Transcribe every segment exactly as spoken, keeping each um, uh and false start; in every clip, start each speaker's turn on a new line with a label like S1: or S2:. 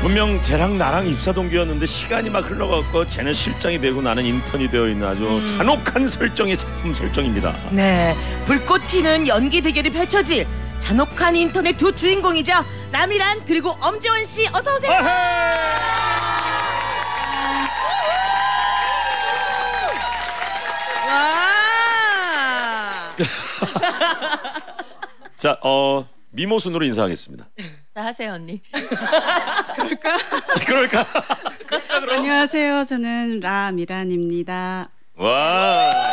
S1: 분명 쟤랑 나랑 입사 동기였는데 시간이 막 흘러가고 쟤는 실장이 되고 나는 인턴이 되어 있는 아주 음. 잔혹한 설정의 작품 설정입니다.
S2: 네, 불꽃 튀는 연기 대결이 펼쳐질 잔혹한 인턴의 두 주인공이죠. 라미란 그리고 엄지원 씨 어서 오세요. 와.
S1: 자, 어 미모순으로 인사하겠습니다.
S3: 자, 하세요 언니.
S4: 그럴까?
S1: 그럴까?
S4: 안녕하세요. 저는 라미란입니다.
S1: 와.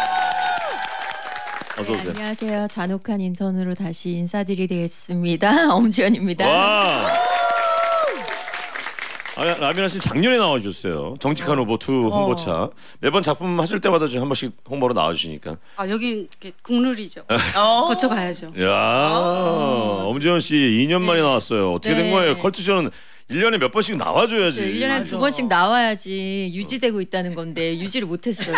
S1: 어서 오세요.
S3: 네, 안녕하세요. 잔혹한 인턴으로 다시 인사드리겠습니다. 엄지연입니다.
S1: 와. 아, 라미란 씨 작년에 나와주셨어요. 정직한 후보 투 홍보차. 어. 매번 작품 하실 때마다 한 번씩 홍보로 나와주시니까.
S4: 아 여긴 국룰이죠. 거쳐가야죠.
S1: 야, 어. 엄지원 씨 이 년 만에 네. 나왔어요. 어떻게 네. 된 거예요? 컬투쇼는 일 년에 몇 번씩 나와줘야지.
S3: 일 년에 두 번씩 나와야지 유지되고 있다는 건데 유지를 못했어요.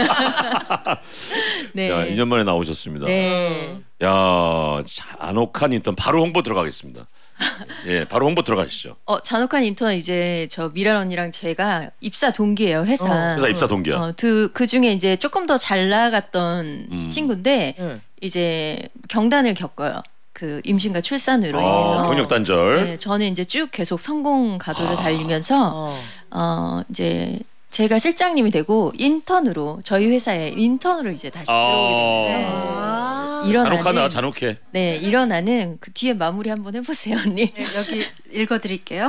S1: 네. 야, 이 년 만에 나오셨습니다.
S3: 네.
S1: 야, 잔혹한 인턴 바로 홍보 들어가겠습니다. 예, 바로 홍보 들어가시죠.
S3: 어, 잔혹한 인턴 이제 저 미란 언니랑 제가 입사 동기예요, 회사.
S1: 어, 회사 입사 동기야.
S3: 어, 그, 그 중에 이제 조금 더 잘 나갔던 음. 친구인데 네. 이제 경단을 겪어요. 그 임신과 출산으로 아, 인해서
S1: 경력 단절.
S3: 네, 저는 이제 쭉 계속 성공 가도를 아. 달리면서 어. 어, 이제 제가 실장님이 되고 인턴으로 저희 회사에 인턴으로 이제 다시 아. 들어오게 되면서 일어나는,
S1: 잔혹하다 잔혹해.
S3: 네, 일어나는 그 뒤에 마무리 한번 해보세요, 언니.
S4: 네, 여기 읽어드릴게요.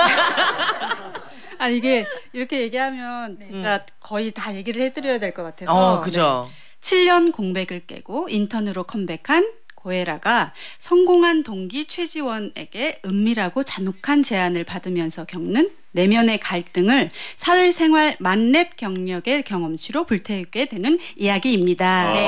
S4: 아 이게 이렇게 얘기하면 진짜 음. 거의 다 얘기를 해드려야 될 것 같아서.
S2: 어, 그죠.
S4: 네. 칠 년 공백을 깨고 인턴으로 컴백한 고혜라가 성공한 동기 최지원에게 은밀하고 잔혹한 제안을 받으면서 겪는 내면의 갈등을 사회생활 만렙 경력의 경험치로 불태우게 되는 이야기입니다.
S3: 네.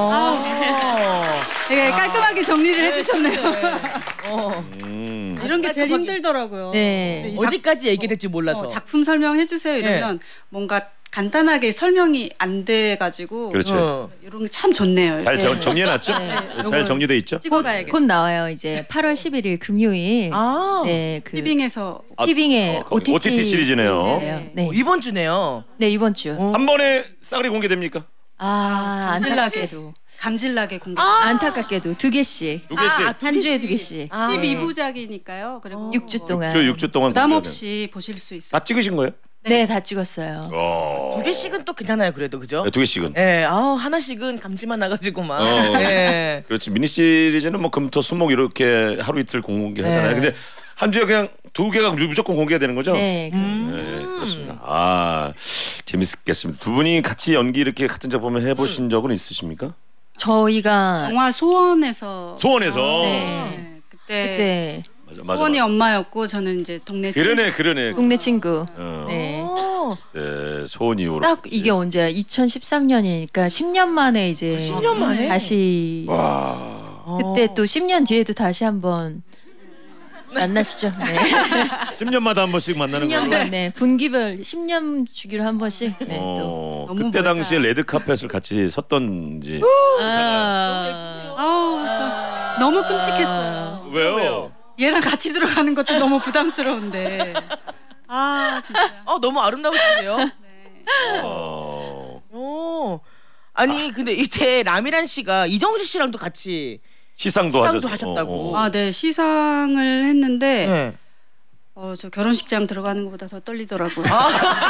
S4: 아 되게 깔끔하게 정리를
S2: 네,
S4: 해주셨네요.
S2: 어.
S4: 음. 이런 게 제일 힘들더라고요.
S3: 네.
S2: 어디까지 얘기될지 몰라서.
S4: 어, 작품 설명해주세요 이러면 네. 뭔가 간단하게 설명이 안 돼가지고
S1: 그렇죠.
S4: 어. 이런 게 참 좋네요.
S1: 잘
S4: 네.
S1: 정리해놨죠? 네. 잘 정리돼 있죠?
S3: 곧, 곧 나와요. 이제 팔월 십일일 금요일.
S4: 아,
S3: 네, 그
S4: 티빙에서
S3: 티빙의
S1: 어,
S3: 오티티,
S1: 오티티 시리즈네요.
S3: 네. 네.
S2: 어, 이번 주네요.
S3: 네, 이번 주.
S1: 어. 한 번에 싸그리 공개됩니까?
S3: 아, 안타깝게도.
S4: 감질나게 공개.
S3: 아, 안타깝게도 두 개씩.
S1: 두 개씩.
S3: 아, 한 주에 두 개씩.
S4: 아, 십이 부작이니까요. 그리고
S3: 육 주 동안.
S1: 육 주, 육 주 동안
S4: 부담 없이 보실 수 있어요.
S1: 다 찍으신 거예요?
S3: 네, 다 찍었어요.
S1: 어...
S2: 두 개씩은 또 괜찮아요, 그래도 그죠?
S1: 네, 두 개씩은.
S2: 네, 아 하나씩은 감질만 나가지고 막.
S1: 어...
S2: 네.
S1: 그렇지 미니 시리즈는 뭐 금토 수목 이렇게 하루 이틀 공개하잖아요. 네. 근데 한 주에 그냥 두 개가 무조건 공개가 되는 거죠?
S3: 네, 그렇습니다.
S1: 네, 그렇습니다. 아 재밌겠습니다. 두 분이 같이 연기 이렇게 같은 작품을 해보신 적은 있으십니까?
S3: 저희가
S4: 영화 소원에서.
S1: 소원에서.
S3: 네.
S4: 네. 그때.
S3: 그때.
S1: 맞아, 맞아,
S4: 소원이
S1: 맞아.
S4: 엄마였고 저는 이제 동네
S1: 그러네
S4: 친구.
S1: 그러네
S3: 동네 친구.
S1: 어.
S3: 네.
S1: 네 소원 이후로
S3: 딱 이게 언제야? 이천십삼 년이니까 십 년 만에 이제
S2: 십 년 만에
S3: 다시
S1: 와
S3: 그때 또 십 년 뒤에도 다시 한번 만나시죠. 네.
S1: 십 년마다 한 번씩 만나는
S3: 십 년
S1: 거예요?
S3: 네. 분기별 십 년 주기로 한 번씩. 네,
S1: 어,
S3: 또.
S1: 그때 당시에 레드 카펫을 같이 섰던지
S3: 아.
S4: 아우 저 너무 끔찍했어요.
S1: 왜요?
S2: 왜요?
S4: 얘랑 같이 들어가는 것도 너무 부담스러운데. 아 진짜.
S2: 어 너무 아름다우신데요.
S4: 네.
S1: 어...
S2: 오. 아니 아. 근데 이때 라미란 씨가 이정재 씨랑도 같이
S1: 시상도,
S2: 시상도
S1: 하셨...
S2: 하셨다고.
S1: 어, 어.
S4: 아, 네 시상을 했는데
S2: 네.
S4: 어, 저 결혼식장 들어가는 것보다 더 떨리더라고요.
S2: 아.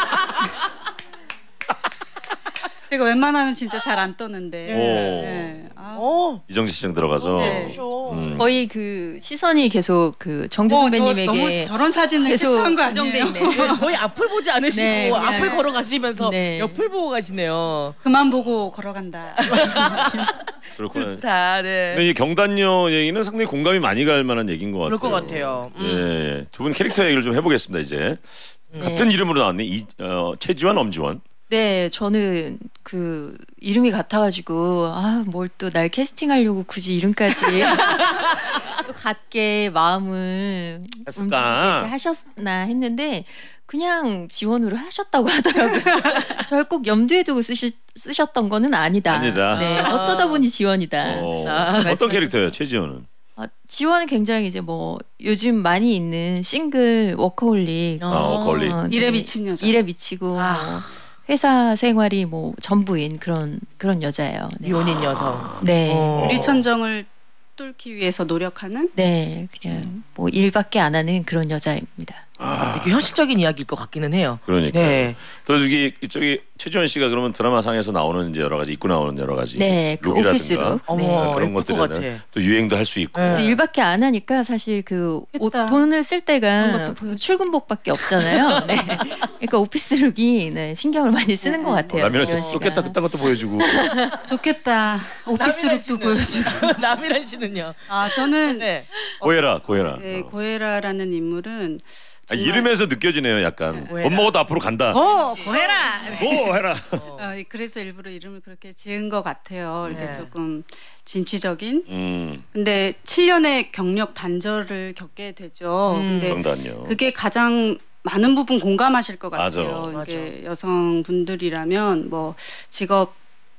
S4: 제가 웬만하면 진짜 잘 안 떠는데. 네. 아.
S1: 이정재 시장 들어가서
S4: 네.
S1: 음.
S3: 거의 그 시선이 계속 그 정재 선배님에게
S4: 어, 너무 저런 사진을
S3: 계속
S4: 캡처한 거 아니에요?
S3: 고정돼 있네.
S2: 거의 앞을 보지 않으시고
S3: 네, 그냥-
S2: 앞을 걸어가시면서
S3: 네.
S2: 옆을 보고 가시네요.
S4: 그만 보고 걸어간다.
S1: 그렇구나.
S2: 다 네.
S1: 근데 이 경단녀 얘기는 상당히 공감이 많이 갈 만한 얘기인 것 같아요.
S2: 그럴 것 같아요. 음.
S1: 예, 두 분 캐릭터 얘기를 좀 해보겠습니다. 이제
S3: 네.
S1: 같은 이름으로 나왔네. 이, 어, 최지원, 엄지원.
S3: 네, 저는 그 이름이 같아가지고 아 뭘 또 날 캐스팅하려고 굳이 이름까지 또 같게 마음을
S1: 했을까?
S3: 움직이게 하셨나 했는데 그냥 지원으로 하셨다고 하더라고요. 절 꼭 염두에 두고 쓰시, 쓰셨던 거는 아니다.
S1: 아니다.
S3: 네, 어쩌다 보니 지원이다.
S1: 어,
S3: 아,
S1: 어떤 캐릭터예요, 최지원은?
S3: 아, 지원은 굉장히 이제 뭐 요즘 많이 있는 싱글 워커홀릭,
S1: 어, 워커홀릭.
S3: 어,
S4: 일에
S3: 네,
S4: 미친 여자.
S3: 일에 미치고
S5: 아.
S3: 뭐 회사 생활이 뭐 전부인 그런 그런 여자예요. 네.
S5: 미혼인 여성.
S3: 네.
S5: 어.
S4: 유리천정을 뚫기 위해서 노력하는.
S3: 네, 그냥 뭐 일밖에 안 하는 그런 여자입니다.
S1: 아,
S5: 이게 현실적인 이야기일 것 같기는 해요.
S1: 그러니까.
S5: 네.
S1: 또 저기 이쪽이 최지원 씨가 그러면 드라마상에서 나오는 이제 여러 가지 입고 나오는 여러 가지
S3: 네, 그
S1: 룩이라든가
S3: 오피스룩.
S5: 어머,
S3: 네.
S1: 그런
S5: 예쁠 것
S1: 것들은
S5: 같아.
S1: 또 유행도 할 수 있고.
S5: 네.
S3: 그래서 일밖에 안 하니까 사실 그 옷,
S4: 좋겠다.
S3: 돈을 쓸
S4: 그런
S3: 때가
S4: 것도 보여줘.
S3: 출근복밖에 없잖아요. 네. 그러니까 오피스룩이 네, 신경을 많이 쓰는 것 같아요.
S1: 라면을
S3: 지원 씨가.
S1: 쏟겠다 그딴 것도 보여주고.
S4: 좋겠다. 오피스룩도 보여주고.
S5: 남이란 씨는요.
S4: 아 저는
S5: 네.
S1: 고해라 고해라.
S4: 네,
S1: 어.
S4: 고해라라는 인물은
S1: 아,
S4: 정말-
S1: 이름에서 느껴지네요. 약간
S5: 고해라.
S1: 못 먹어도 앞으로 간다.
S4: 어 고해라.
S1: 고해라.
S4: 어, 그래서 일부러 이름을 그렇게 지은 것 같아요. 이렇게
S5: 네.
S4: 조금 진취적인.
S1: 음,
S4: 근데 칠 년의 경력 단절을 겪게 되죠.
S5: 음.
S4: 근데
S1: 그런다뇨.
S4: 그게 가장 많은 부분 공감하실 것
S1: 맞아.
S4: 같아요. 이게 여성분들이라면 뭐 직업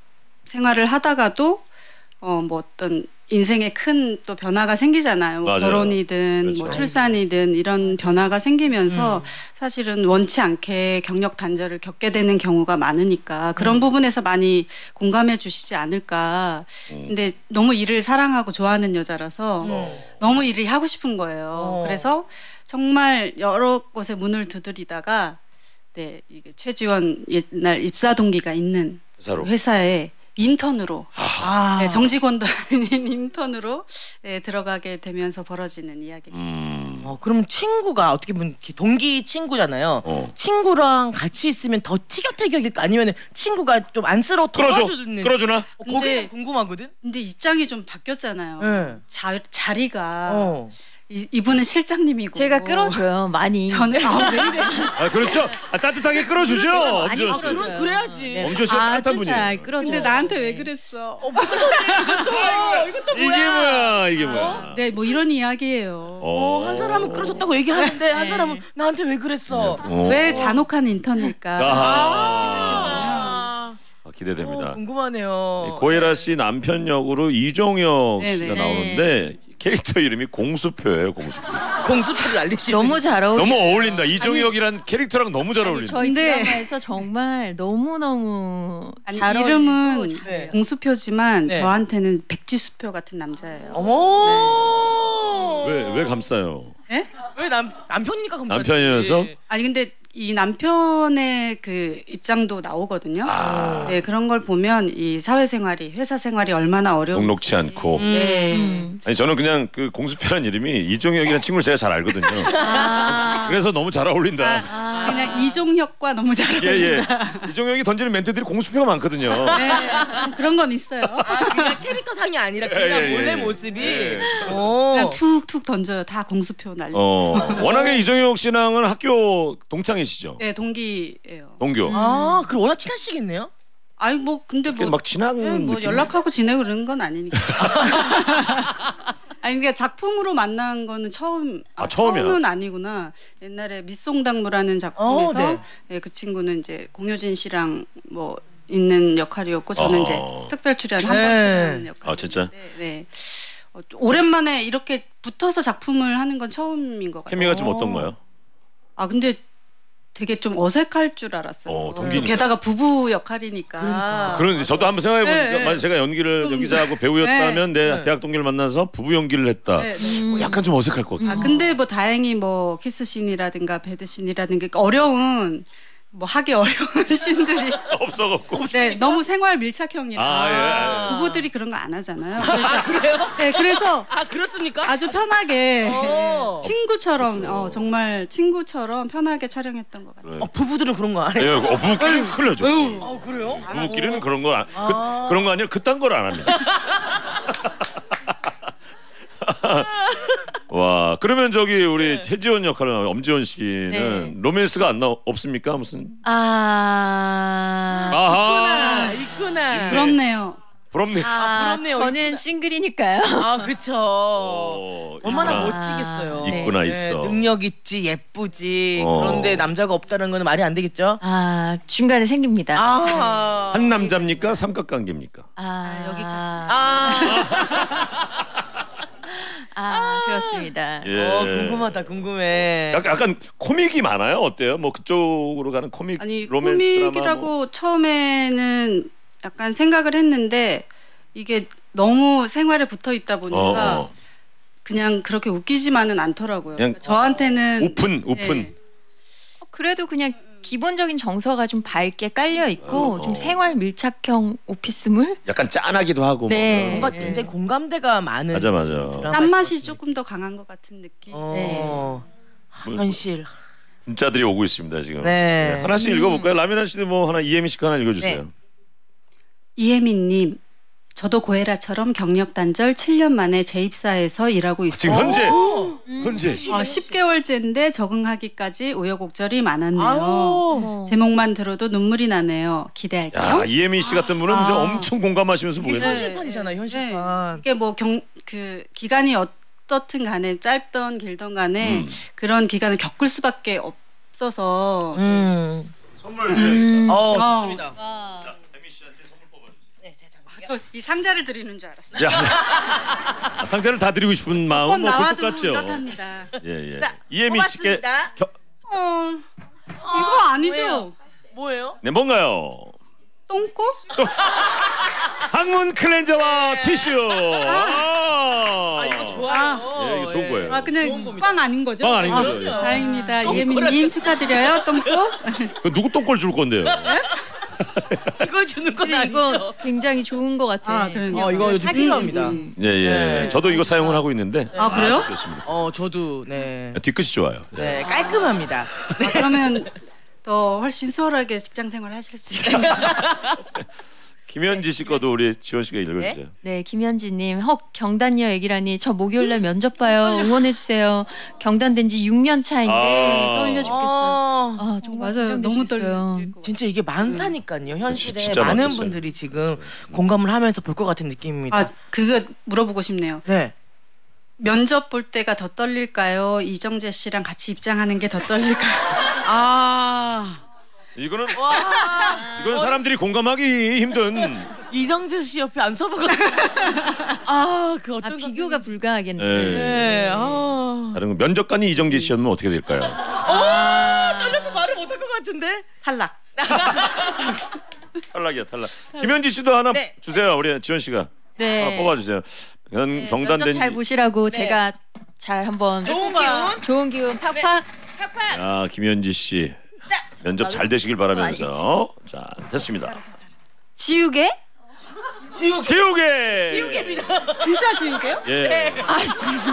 S4: 생활을 하다가도 어 뭐 어떤 인생에 큰 또 변화가 생기잖아요. 뭐
S1: 맞아요.
S4: 결혼이든
S1: 그렇죠.
S4: 뭐 출산이든 이런 변화가 생기면서
S5: 음.
S4: 사실은 원치 않게 경력 단절을 겪게 되는 경우가 많으니까 그런
S5: 음.
S4: 부분에서 많이 공감해 주시지 않을까.
S1: 음.
S4: 근데 너무 일을 사랑하고 좋아하는 여자라서
S1: 어.
S4: 너무 일이 하고 싶은 거예요.
S5: 어.
S4: 그래서 정말 여러 곳에 문을 두드리다가 네 이게 최지원 옛날 입사 동기가 있는
S1: 회사로.
S4: 회사에 인턴으로
S5: 아.
S4: 네, 정직원도 아닌 인턴으로 네, 들어가게 되면서 벌어지는 이야기입니다.
S1: 음.
S5: 어, 그럼 친구가 어떻게 보면 이렇게 동기 친구잖아요.
S1: 어.
S5: 친구랑 같이 있으면 더 티격태격일까 아니면 친구가 좀 안쓰러워
S1: 끌어줘.
S5: 도와주는.
S1: 끌어주나?
S5: 어, 거기가
S4: 근데-
S5: 궁금하거든.
S4: 근데 입장이 좀 바뀌었잖아요.
S5: 네.
S4: 자, 자리가
S5: 어.
S4: 이, 이분은 실장님이고
S3: 제가 끌어줘요 많이.
S4: 저는 아, 왜 이래?
S1: 아 그렇죠. 아, 따뜻하게 끌어주죠.
S3: 많이
S1: 엄지원 씨.
S3: 끌어줘요.
S5: 그럼 그래야지.
S3: 네.
S1: 엄지원 씨가 따뜻한
S3: 아주
S1: 분이에요.
S3: 잘 끌어줘요.
S4: 근데 나한테 왜
S3: 네.
S4: 그랬어?
S5: 어, 무슨 소리야 이것도. 이것도
S1: 이게 뭐야? 이게 뭐야?
S4: 네, 뭐 이런 이야기예요.
S5: 어, 한 사람은 끌어줬다고 얘기하는데 한
S3: 네.
S5: 사람은 나한테 왜 그랬어?
S1: 어.
S4: 왜 잔혹한 인턴일까?
S1: 아하.
S5: 아,
S1: 아, 기대됩니다.
S5: 어, 궁금하네요.
S1: 고혜라 씨 남편 역으로 이종혁
S4: 네네.
S1: 씨가
S3: 네.
S1: 나오는데 캐릭터 이름이 공수표예요. 공수표.
S5: 공수표를 알리시는.
S3: 너무 잘 어울려.
S1: 너무 어울린다. 이종혁이란 캐릭터랑 너무 잘
S3: 아니,
S1: 어울린다.
S3: 저희
S4: 근데-
S3: 드라마에서 정말 너무 너무
S4: 아니,
S3: 잘
S4: 이름은
S3: 어울리고 잘해요.
S5: 네.
S4: 공수표지만
S5: 네.
S4: 저한테는 백지수표 같은 남자예요.
S5: 어머.
S1: 왜 왜 감싸요?
S4: 예?
S5: 왜 남 남편이니까 검사.
S1: 남편이어서?
S4: 아니 근데 이 남편의 그 입장도 나오거든요.
S1: 아.
S4: 네 그런 걸 보면 이 사회생활이 회사 생활이 얼마나 어려운지.
S1: 녹록치 않고.
S4: 네.
S3: 음.
S1: 아니 저는 그냥 그 공수표란 이름이 이종혁이라는 친구를 제가 잘 알거든요.
S3: 아,
S1: 그래서 너무 잘 어울린다.
S4: 아, 그냥 이종혁과 너무 잘 어울려.
S1: 예예. 이종혁이 던지는 멘트들이 공수표가 많거든요.
S4: 네, 그런 건 있어요.
S5: 아, 그냥 캐릭터 상이 아니라 그냥
S1: 예, 예,
S5: 원래
S1: 예.
S5: 모습이.
S1: 예.
S5: 어.
S4: 그냥 툭툭 던져요. 다 공수표 날리.
S1: 어 워낙에 이종혁 씨랑은 학교 동창이시죠.
S4: 네 동기예요.
S1: 동교.
S5: 아, 그럼 워낙 친하시겠네요?
S4: 아니 뭐 근데 뭐,
S1: 막 친한
S4: 네, 뭐
S1: 느낌?
S4: 연락하고 지내고 그런 건 아니니까. 아니 그러니까 작품으로 만난 거는 처음
S1: 아, 처음이야?
S4: 처음은 아니구나. 옛날에 밑송당무라는 작품에서
S5: 어, 네.
S4: 네, 그 친구는 이제 공효진 씨랑 뭐 있는 역할이었고 저는
S1: 어.
S4: 이제 특별 출연 한번
S5: 네.
S4: 출연하는 역할.
S1: 아 진짜?
S4: 네. 네. 어, 좀 오랜만에 이렇게 붙어서 작품을 하는 건 처음인 것 같아요.
S1: 케미가 좀 어떤가요?
S4: 아 근데 되게 좀 어색할 줄 알았어요.
S1: 어, 동기니까.
S4: 게다가 부부 역할이니까.
S1: 그런 이제 저도 한번 생각해 보니까
S4: 네, 네.
S1: 만약 제가 연기를
S4: 좀-
S1: 연기자하고 배우였다면 내
S5: 네.
S1: 대학 동기를 만나서 부부 연기를 했다.
S4: 네, 네.
S1: 어, 약간 좀 어색할 것 같아요.
S4: 아 근데 뭐 다행히 뭐 키스씬이라든가 배드씬이라든가 어려운 뭐 하기 어려운 씬들이
S1: 없어갖고.
S4: 네 너무 생활 밀착형이라
S1: 아, 예.
S4: 부부들이 그런 거 안 하잖아요. 그러니까, 네 그래서
S5: 아, 그렇습니까?
S4: 아주 편하게
S5: 어.
S4: 친구처럼 어, 정말 친구처럼 편하게 촬영했던 것 같아요.
S1: 그래.
S5: 어, 부부들은 그런 거 안 해요?
S1: 예, 어, 부부끼리는 큰일 나죠.
S5: 어, 그래요?
S1: 부부끼리는 그런 거 안,
S5: 아.
S1: 그, 그런 거 아니라 그딴 걸 안 합니다. 와 그러면 저기 우리
S5: 네.
S1: 최지원 역할을 하는 엄지원 씨는
S3: 네.
S1: 로맨스가 안 나 없습니까 무슨?
S3: 아,
S1: 아하
S5: 아, 있구나.
S4: 부럽네요.
S1: 부럽네.
S3: 아,
S5: 부럽네요.
S3: 저는 싱글이니까요.
S5: 아, 그쵸.
S1: 어,
S5: 얼마나
S1: 있구나.
S5: 멋지겠어요.
S1: 있구나,
S5: 네,
S1: 있어.
S5: 능력 있지, 예쁘지.
S1: 어.
S5: 그런데 남자가 없다는 건 말이 안 되겠죠?
S3: 아, 중간에 생깁니다.
S5: 아,
S1: 한 남자입니까 삼각관계입니까?
S3: 아,
S4: 여기까지.
S5: 아,
S3: 아, 그렇습니다.
S1: 예.
S5: 어, 궁금하다, 궁금해.
S1: 약간, 약간 코믹이 많아요. 어때요? 뭐 그쪽으로 가는 코믹,
S4: 아니
S1: 로맨스 드라마.
S4: 코믹이라고
S1: 뭐.
S4: 처음에는 약간 생각을 했는데 이게 너무 생활에 붙어 있다 보니까
S1: 어, 어.
S4: 그냥 그렇게 웃기지만은 않더라고요.
S1: 그냥
S4: 그러니까 저한테는
S1: 오픈, 오픈.
S4: 네.
S3: 어, 그래도 그냥 기본적인 정서가 좀 밝게 깔려 있고
S1: 어, 어.
S3: 좀 생활 밀착형 오피스물.
S1: 약간 짠하기도 하고.
S3: 네.
S1: 뭐.
S5: 뭔가 굉장히 공감대가 많은
S1: 맞아, 맞아.
S5: 드라마.
S4: 짠맛이 조금 더 강한 것 같은 느낌.
S5: 어.
S1: 뭐,
S5: 현실.
S1: 문자들이 오고 있습니다 지금.
S5: 네.
S1: 네, 하나씩 읽어볼까요? 라미란 씨도 뭐 하나 이혜미 씨거 하나 읽어주세요.
S5: 네.
S4: 이혜민님, 저도 고혜라처럼 경력 단절 칠 년 만에 재입사해서 일하고 있어요.
S1: 지금 현재,
S5: 어.
S1: 현재.
S4: 아, 십 개월째인데 적응하기까지 우여곡절이 많았네요.
S5: 아우.
S4: 제목만 들어도 눈물이 나네요. 기대할게요.
S1: 야, 이혜미 씨 같은 분은 이제
S5: 아.
S1: 엄청 공감하시면서
S5: 이게
S1: 보겠네요.
S5: 현실판이잖아, 현실판.
S4: 이게 뭐 경 그 기간이 어떻든 간에 짧던 길던 간에
S1: 음.
S4: 그런 기간을 겪을 수밖에 없어서
S5: 음.
S1: 선물
S3: 음.
S1: 드려야겠다.
S5: 어,
S4: 어.
S5: 좋습니다.
S1: 자, 혜미 씨한테 선물 뽑아주세요.
S5: 네, 제 장.
S4: 저 이 상자를 드리는 줄 알았어요.
S1: 야, 아, 상자를 다 드리고 싶은 마음은
S4: 번
S1: 뭐
S4: 나와도
S1: 똑같죠.
S4: 이렇답니다.
S1: 예, 예.
S5: 자,
S1: 이혜미 씨께
S5: 고맙습니다.
S1: 겨,
S4: 어, 이거 아니죠?
S5: 뭐예요?
S1: 네, 뭔가요?
S4: 똥꼬?
S1: 항문 클렌저와 티슈. 아,
S5: 아, 이거 좋아요.
S1: 예, 이거 좋은 거예요.
S4: 아 그냥
S5: 좋은 겁니다.
S4: 빵 아닌 거죠?
S1: 빵 아닌
S4: 아,
S1: 거죠. 예.
S4: 다행입니다.
S5: 똥꼬라뇨.
S4: 이혜민님 축하드려요. 똥꼬.
S1: 그 누구 똥꼴 줄 건데요?
S5: 이걸 주는 건
S3: 근데
S5: 아니죠.
S3: 이거 굉장히 좋은 것 같아.
S4: 아, 그러니까.
S5: 어, 이거 요즘
S3: 사기-
S5: 필요합니다.
S1: 예, 예.
S5: 네.
S1: 저도 이거 사용을 하고 있는데.
S4: 아, 그래요?
S1: 좋습니다.
S5: 어, 저도 네.
S1: 뒤끝이 좋아요. 예.
S5: 네, 깔끔합니다.
S4: 아, 그러면 더 훨씬 수월하게 직장 생활 하실 수 있게.
S1: 김현지 씨 거도 우리 지원 씨가 읽어주세요.
S3: 네, 김현지님, 헉 경단녀 얘기라니 저 목요일날 면접 봐요. 응원해 주세요. 경단된 지 육 년 차인데
S1: 아.
S3: 떨려 죽겠어요.
S5: 어,
S3: 아 정말
S4: 맞아요. 너무
S3: 걱정되시겠어요.
S4: 떨릴 것 같아요.
S5: 진짜 이게 많다니까요. 현실에
S1: 진짜
S5: 많은
S1: 많겠어요.
S5: 분들이 지금 공감을 하면서 볼 것 같은 느낌입니다.
S4: 아 그거 물어보고 싶네요.
S5: 네.
S4: 면접 볼 때가 더 떨릴까요? 이정재 씨랑 같이 입장하는 게 더 떨릴까요?
S5: 아,
S1: 이거는
S5: 와,
S1: 이건 사람들이 공감하기 힘든.
S5: 이정재 씨 옆에 안 서보고. 아, 그
S3: 아
S5: 어떤
S3: 비교가 불가하겠네.
S1: 예.
S5: 네. 아,
S1: 다른 거 면접관이 이정재 씨였으면 어떻게 될까요?
S5: 아, 떨려서 말을 못할 것 같은데.
S4: 탈락.
S1: 탈락이야 탈락. 김현지 씨도 하나
S5: 네.
S1: 주세요. 우리 지원 씨가
S3: 네.
S1: 하나 뽑아주세요. 경,
S3: 네,
S1: 경단된
S3: 면접 잘
S1: 지-
S3: 보시라고
S5: 네.
S3: 제가 잘 한번
S5: 좋은 기운.
S3: 좋은 기운 팍팍.
S5: 팍팍.
S1: 아 김현지 씨 면접 잘 되시길 바라면서 자 됐습니다.
S3: 지우개?
S5: 지옥.
S1: 지우개.
S5: 지옥입니다.
S4: 진짜 지우개요?
S1: 예.
S3: 아 지우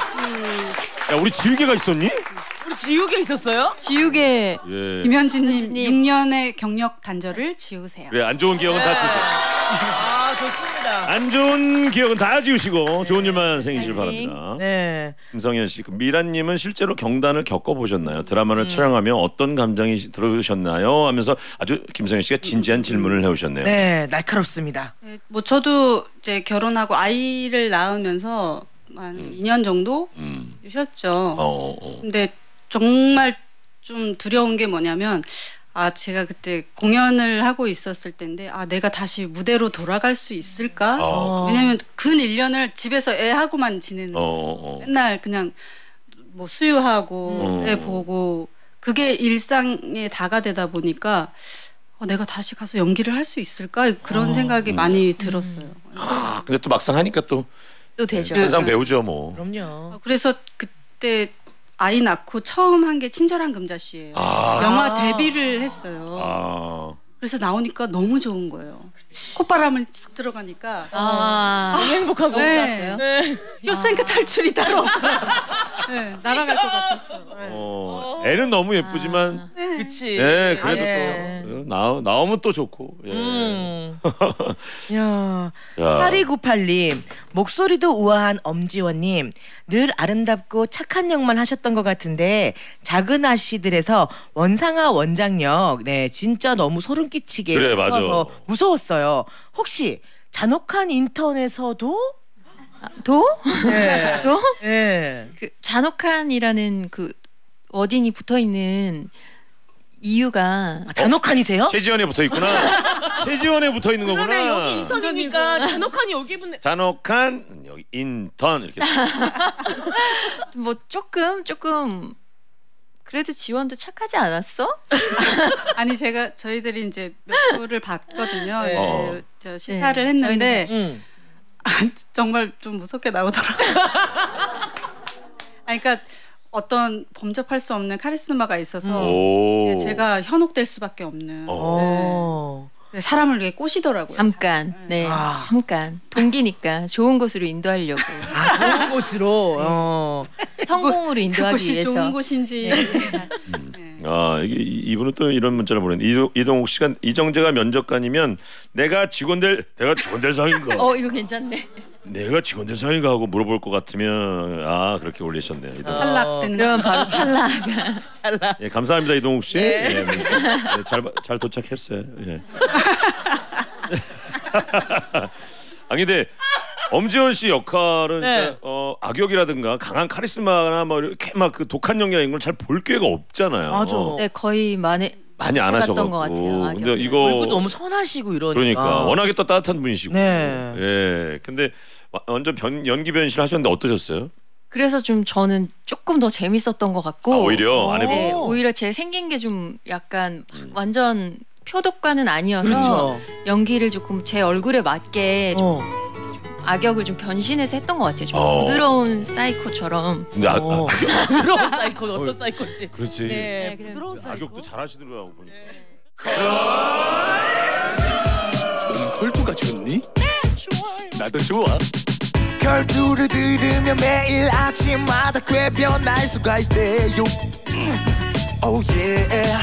S1: 야 우리 지우개가 있었니?
S5: 우리 지옥에 있었어요?
S3: 지우개.
S1: 예.
S4: 김현진님
S3: 현진님.
S4: 육 년의 경력 단절을 지우세요.
S1: 그래 안 좋은 기억은 다 지우세요.
S5: 아, 좋습니다.
S1: 안 좋은 기억은 다 지우시고 좋은 일만 생기실
S3: 파이팅.
S1: 바랍니다.
S5: 네.
S1: 김성현 씨, 그 미란님은 실제로 경단을 겪어보셨나요? 드라마를 촬영하며 어떤 감정이 들으셨나요? 하면서 아주 김성현 씨가 진지한 질문을 해오셨네요.
S5: 네, 날카롭습니다.
S4: 네, 뭐 저도 이제 결혼하고 아이를 낳으면서 한 이 년 정도
S1: 음.
S4: 쉬었죠.
S1: 어, 어.
S4: 근데 정말 좀 두려운 게 뭐냐면 아 제가 그때 공연을 하고 있었을 때인데 아 내가 다시 무대로 돌아갈 수 있을까?
S1: 어.
S4: 왜냐면 근 일 년을 집에서 애하고만 지내는
S1: 어, 어.
S4: 맨날 그냥 뭐 수유하고
S1: 음.
S4: 애 보고 그게 일상에 다가되다 보니까 어, 내가 다시 가서 연기를 할 수 있을까? 그런
S1: 어.
S4: 생각이 많이 들었어요.
S1: 아, 근데 또 막상 하니까 또
S3: 또 되죠.
S1: 항상 배우죠 뭐.
S5: 그럼요.
S4: 어, 그래서 그때 아이 낳고 처음 한 게 친절한 금자씨예요.
S1: 아.
S4: 영화 데뷔를 했어요.
S1: 아,
S4: 그래서 나오니까 너무 좋은 거예요. 콧바람을 쓱 들어가니까
S3: 아
S5: 너무 행복하고.
S3: 너무
S4: 네.
S3: 좋았어요.
S5: 네.
S4: 쇼생크 탈출이 따로 없어요. 네, 날아갈 것 같았어. 네.
S1: 어, 애는 너무 예쁘지만,
S5: 그치.
S1: 예, 그래도
S5: 예.
S1: 또 나, 나오면 또 좋고. 예.
S5: 음. 야.
S1: 자,
S5: 팔이구팔 님 목소리도 우아한 엄지원님 늘 아름답고 착한 역만 하셨던 것 같은데 작은 아씨들에서 원상아 원장역 네 진짜 너무 소름 끼치게
S1: 그래, 맞아.
S5: 무서워서 무서웠어요. 혹시 잔혹한 인턴에서도
S3: 도?
S5: 네.
S3: 도?
S5: 네.
S3: 그 잔혹한이라는 그 워딩이 붙어 있는 이유가
S5: 아, 잔혹한이세요?
S1: 최지원에 붙어 있구나. 최지원에 붙어 있는 거구나.
S5: 그러네 여기 인턴이니까 잔혹한이 여기 붙네.
S1: 잔혹한 여기 인턴 이렇게.
S3: 뭐 조금 조금 그래도 지원도 착하지 않았어?
S4: 아니 제가 저희들이 이제 몇 부를 봤거든요.
S5: 네.
S1: 어.
S4: 이제 저 시사를
S3: 네,
S4: 했는데
S5: 응.
S4: 아, 정말 좀 무섭게 나오더라고요. 아니, 그러니까 어떤 범접할 수 없는 카리스마가 있어서
S1: 오.
S4: 네, 제가 현혹될 수밖에 없는
S5: 어.
S4: 네, 사람을 위해 꼬시더라고요.
S3: 잠깐, 네,
S5: 아.
S3: 잠깐 동기니까 좋은 곳으로 인도하려고
S5: 아 좋은 곳으로. 어.
S3: 성공으로 인도하기
S4: 그곳이
S3: 위해서.
S4: 좋은 곳인지. 네.
S1: 아 이게 이- 이분은 또 이런 문자를 보냈네. 이동, 이동욱 씨가 이정재가 면접관이면 내가 직원들 내가 직원들 상인가?
S3: 어 이거 괜찮네.
S1: 내가 직원들 상인가 하고 물어볼 것 같으면 아 그렇게 올리셨네요. 이동욱.
S4: 탈락된
S3: 그러면 바로 탈락.
S1: 예, 감사합니다 이동욱 씨.
S5: 네.
S1: 예, 네, 잘, 잘 도착했어요. 예. 아니 근데 엄지원 씨 역할은
S5: 네.
S1: 진짜, 어, 악역이라든가 강한 카리스마나 뭐 이렇게 막 그 독한 연기나 이런 걸 잘 볼 기회가 없잖아요.
S5: 맞아.
S3: 네 거의 많이
S1: 많이 안
S3: 해봤던
S1: 하셔가지고.
S3: 것 같아요, 악역.
S1: 근데 이거
S5: 얼굴도 너무 선하시고 이러니까.
S1: 그러니까 워낙에 또 따뜻한 분이시고.
S5: 네.
S1: 예. 근데 와- 완전 변, 연기 변신 하셨는데 어떠셨어요?
S3: 그래서 좀 저는 조금 더 재밌었던 것 같고.
S1: 아, 오히려 안 해보고.
S3: 네, 오히려 제 생긴 게 좀 약간 완전 표독과는 아니어서
S5: 그렇죠.
S3: 연기를 조금 제 얼굴에 맞게 좀
S5: 어.
S3: 악역을 좀 변신해서 했던 것 같아요. 좀
S1: 어.
S3: 부드러운 사이코처럼.
S1: 근데 아,
S5: 어.
S1: 아,
S5: 부드러운 사이코 어떤 사이코인지.
S1: 그렇지.
S5: 네,
S3: 네, 그래.
S5: 부드러운 사이코.
S1: 악역도 잘하시더라고 보니까.
S6: 너는 걸투가 좋니? 나도 좋아.
S7: 걸투를 들으면 매일 아침마다 꽤 변할 수가 있대요. Oh yeah.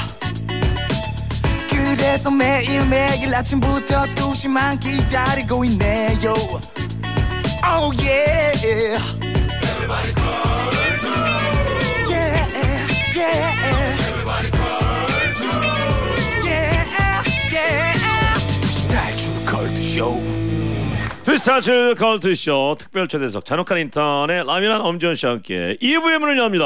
S7: 그래서 매일매일 아침부터 두 시만 기다리고 있네요. Oh yeah. Everybody call to. Yeah, yeah. Everybody call to. Yeah, yeah. 달출 걸투쇼.
S1: 트위스타츠 컬트쇼 특별 초대석 잔혹한 인턴의 라미란 엄지원 씨와 함께 이 부의 문을 엽니다.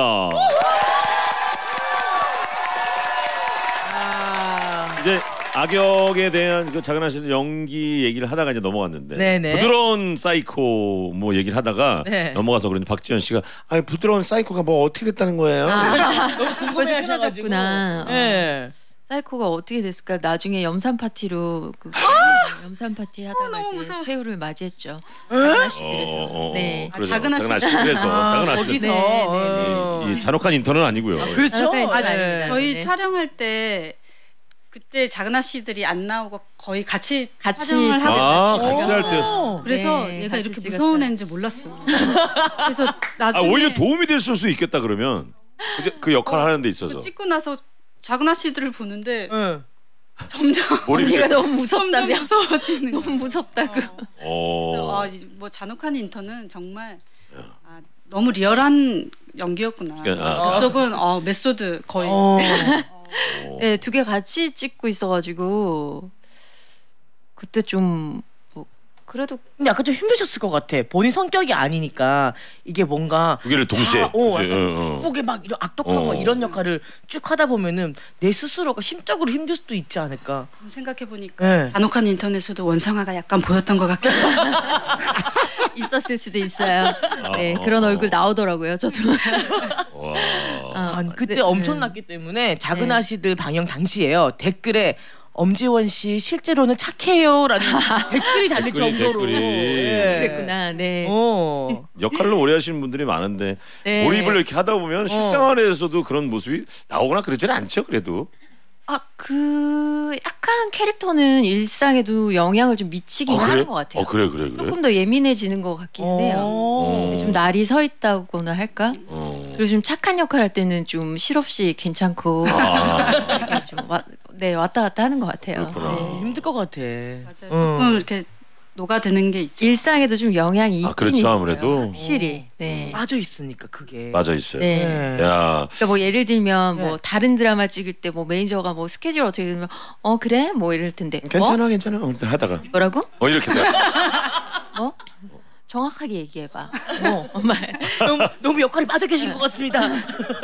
S5: 아.
S1: 이제 악역에 대한 그 작은하신 연기 얘기를 하다가 이제 넘어갔는데
S5: 네네.
S1: 부드러운 사이코 뭐 얘기를 하다가
S5: 네.
S1: 넘어가서 그런지 박지현 씨가 아 부드러운 사이코가 뭐 어떻게 됐다는 거예요?
S5: 너무
S3: 벌써
S5: 궁금해하셔가지고.
S3: 끊어졌구나.
S5: 네.
S3: 사이코가 어떻게 됐을까? 나중에 염산 파티로 그 염산 파티 하다가
S4: 너무
S3: 이제
S4: 무서워.
S3: 최후를 맞이했죠. 작은아씨들에서.
S1: 어, 어, 어,
S3: 네.
S1: 그래서
S4: 아, 작은 아씨.
S1: 작은 아씨 그래서
S5: 아,
S1: 작은 아씨
S5: 거기서.
S3: 네, 네, 네.
S5: 어.
S1: 이 잔혹한 인턴은 아니고요.
S5: 그렇죠.
S3: 잔혹한 인턴
S5: 아, 네.
S3: 아닙니다.
S4: 저희
S3: 네.
S4: 촬영할 때 그때 작은 아씨들이 안 나오고 거의 같이,
S3: 같이
S4: 촬영을 하게
S1: 아
S4: 됐어요.
S1: 같이 할 때였어.
S4: 그래서
S3: 네,
S4: 얘가
S3: 같이
S4: 이렇게
S3: 찍었어요.
S4: 무서운 애인지 몰랐어요. 그래서
S1: 아
S4: 나중에
S1: 오히려 도움이 됐을 수 있겠다 그러면 이제 그 역할 을 하는 데 있어서
S4: 그거 찍고 나서 작은 아씨들을 보는데
S5: 응.
S4: 점점
S1: 몰입이
S3: 언니가 너무
S4: 점점
S3: 무섭다며.
S4: 무서워지는
S3: 너무
S4: 거예요.
S3: 무섭다고.
S1: 어.
S4: 아, 이- 뭐 잔혹한 인턴은 정말 아, 너무 리얼한 연기였구나.
S1: 아,
S4: 저쪽은 어, 메소드 거의.
S5: 어.
S3: 네, 두 개 같이 찍고 있어가지고 그때 좀 뭐, 그래도
S5: 근데 약간 좀 힘드셨을 것 같아. 본인 성격이 아니니까 이게 뭔가
S1: 두 개를 동시에.
S5: 아, 어,
S1: 그치?
S5: 약간
S1: 어, 어.
S5: 꾸게 막 이런 악독하고
S1: 어.
S5: 막 이런 역할을 쭉 하다 보면은 내 스스로가 심적으로 힘들 수도 있지 않을까.
S4: 생각해 보니까
S5: 네.
S4: 잔혹한 인턴에서도 원상화가 약간 보였던 것 같기도 하고.
S3: 있었을 수도 있어요. 네,
S1: 어,
S3: 그런
S1: 어.
S3: 얼굴 나오더라고요. 저도.
S1: 와.
S3: 어,
S5: 아니, 그때
S3: 네,
S5: 엄청났기 때문에 작은
S3: 네.
S5: 아씨들 방영 당시에요. 댓글에 엄지원 씨 실제로는 착해요라는 댓글이 달릴
S1: 댓글이,
S5: 정도로.
S1: 댓글이.
S5: 예.
S3: 그랬구나. 네.
S5: 어.
S1: 역할로 오래 하시는 분들이 많은데
S3: 네.
S1: 몰입을 이렇게 하다 보면 실생활에서도 그런 모습이 나오거나 그러지는 않죠 그래도.
S3: 아, 그 약간 캐릭터는 일상에도 영향을 좀 미치긴
S1: 어, 그래?
S3: 하는 것 같아요.
S1: 어 그래 그래 그래.
S3: 조금 더 예민해지는 것 같긴 해요.
S5: 어.
S3: 좀 날이 서 있다거나 할까?
S1: 어.
S3: 그리고 좀 착한 역할 할 때는 좀 실없이 괜찮고
S1: 아,
S3: 이렇게 좀 와, 네, 왔다 갔다 하는 것 같아요.
S1: 그렇구나.
S3: 네.
S5: 힘들 것 같아.
S4: 맞아요.
S5: 어.
S4: 조금 이렇게 녹아드는 게 있죠.
S3: 일상에도 좀 영향이 있긴
S1: 아, 그렇죠,
S3: 있어요.
S1: 아무래도.
S3: 확실히. 네.
S5: 빠져 있으니까 그게.
S1: 맞아 있어요.
S3: 네.
S5: 네.
S1: 야,
S3: 그러니까 뭐 예를 들면
S5: 네.
S3: 뭐 다른 드라마 찍을 때 뭐 매니저가 뭐 스케줄 어떻게 되면 어 그래 뭐 이럴 텐데
S1: 괜찮아 괜찮아 아무튼 하다가
S3: 뭐? 뭐라고?
S1: 어 이렇게 돼.
S3: 뭐? 정확하게 얘기해봐. 뭐 엄마.
S5: 너무, 너무 역할이 빠져 계신 것 같습니다.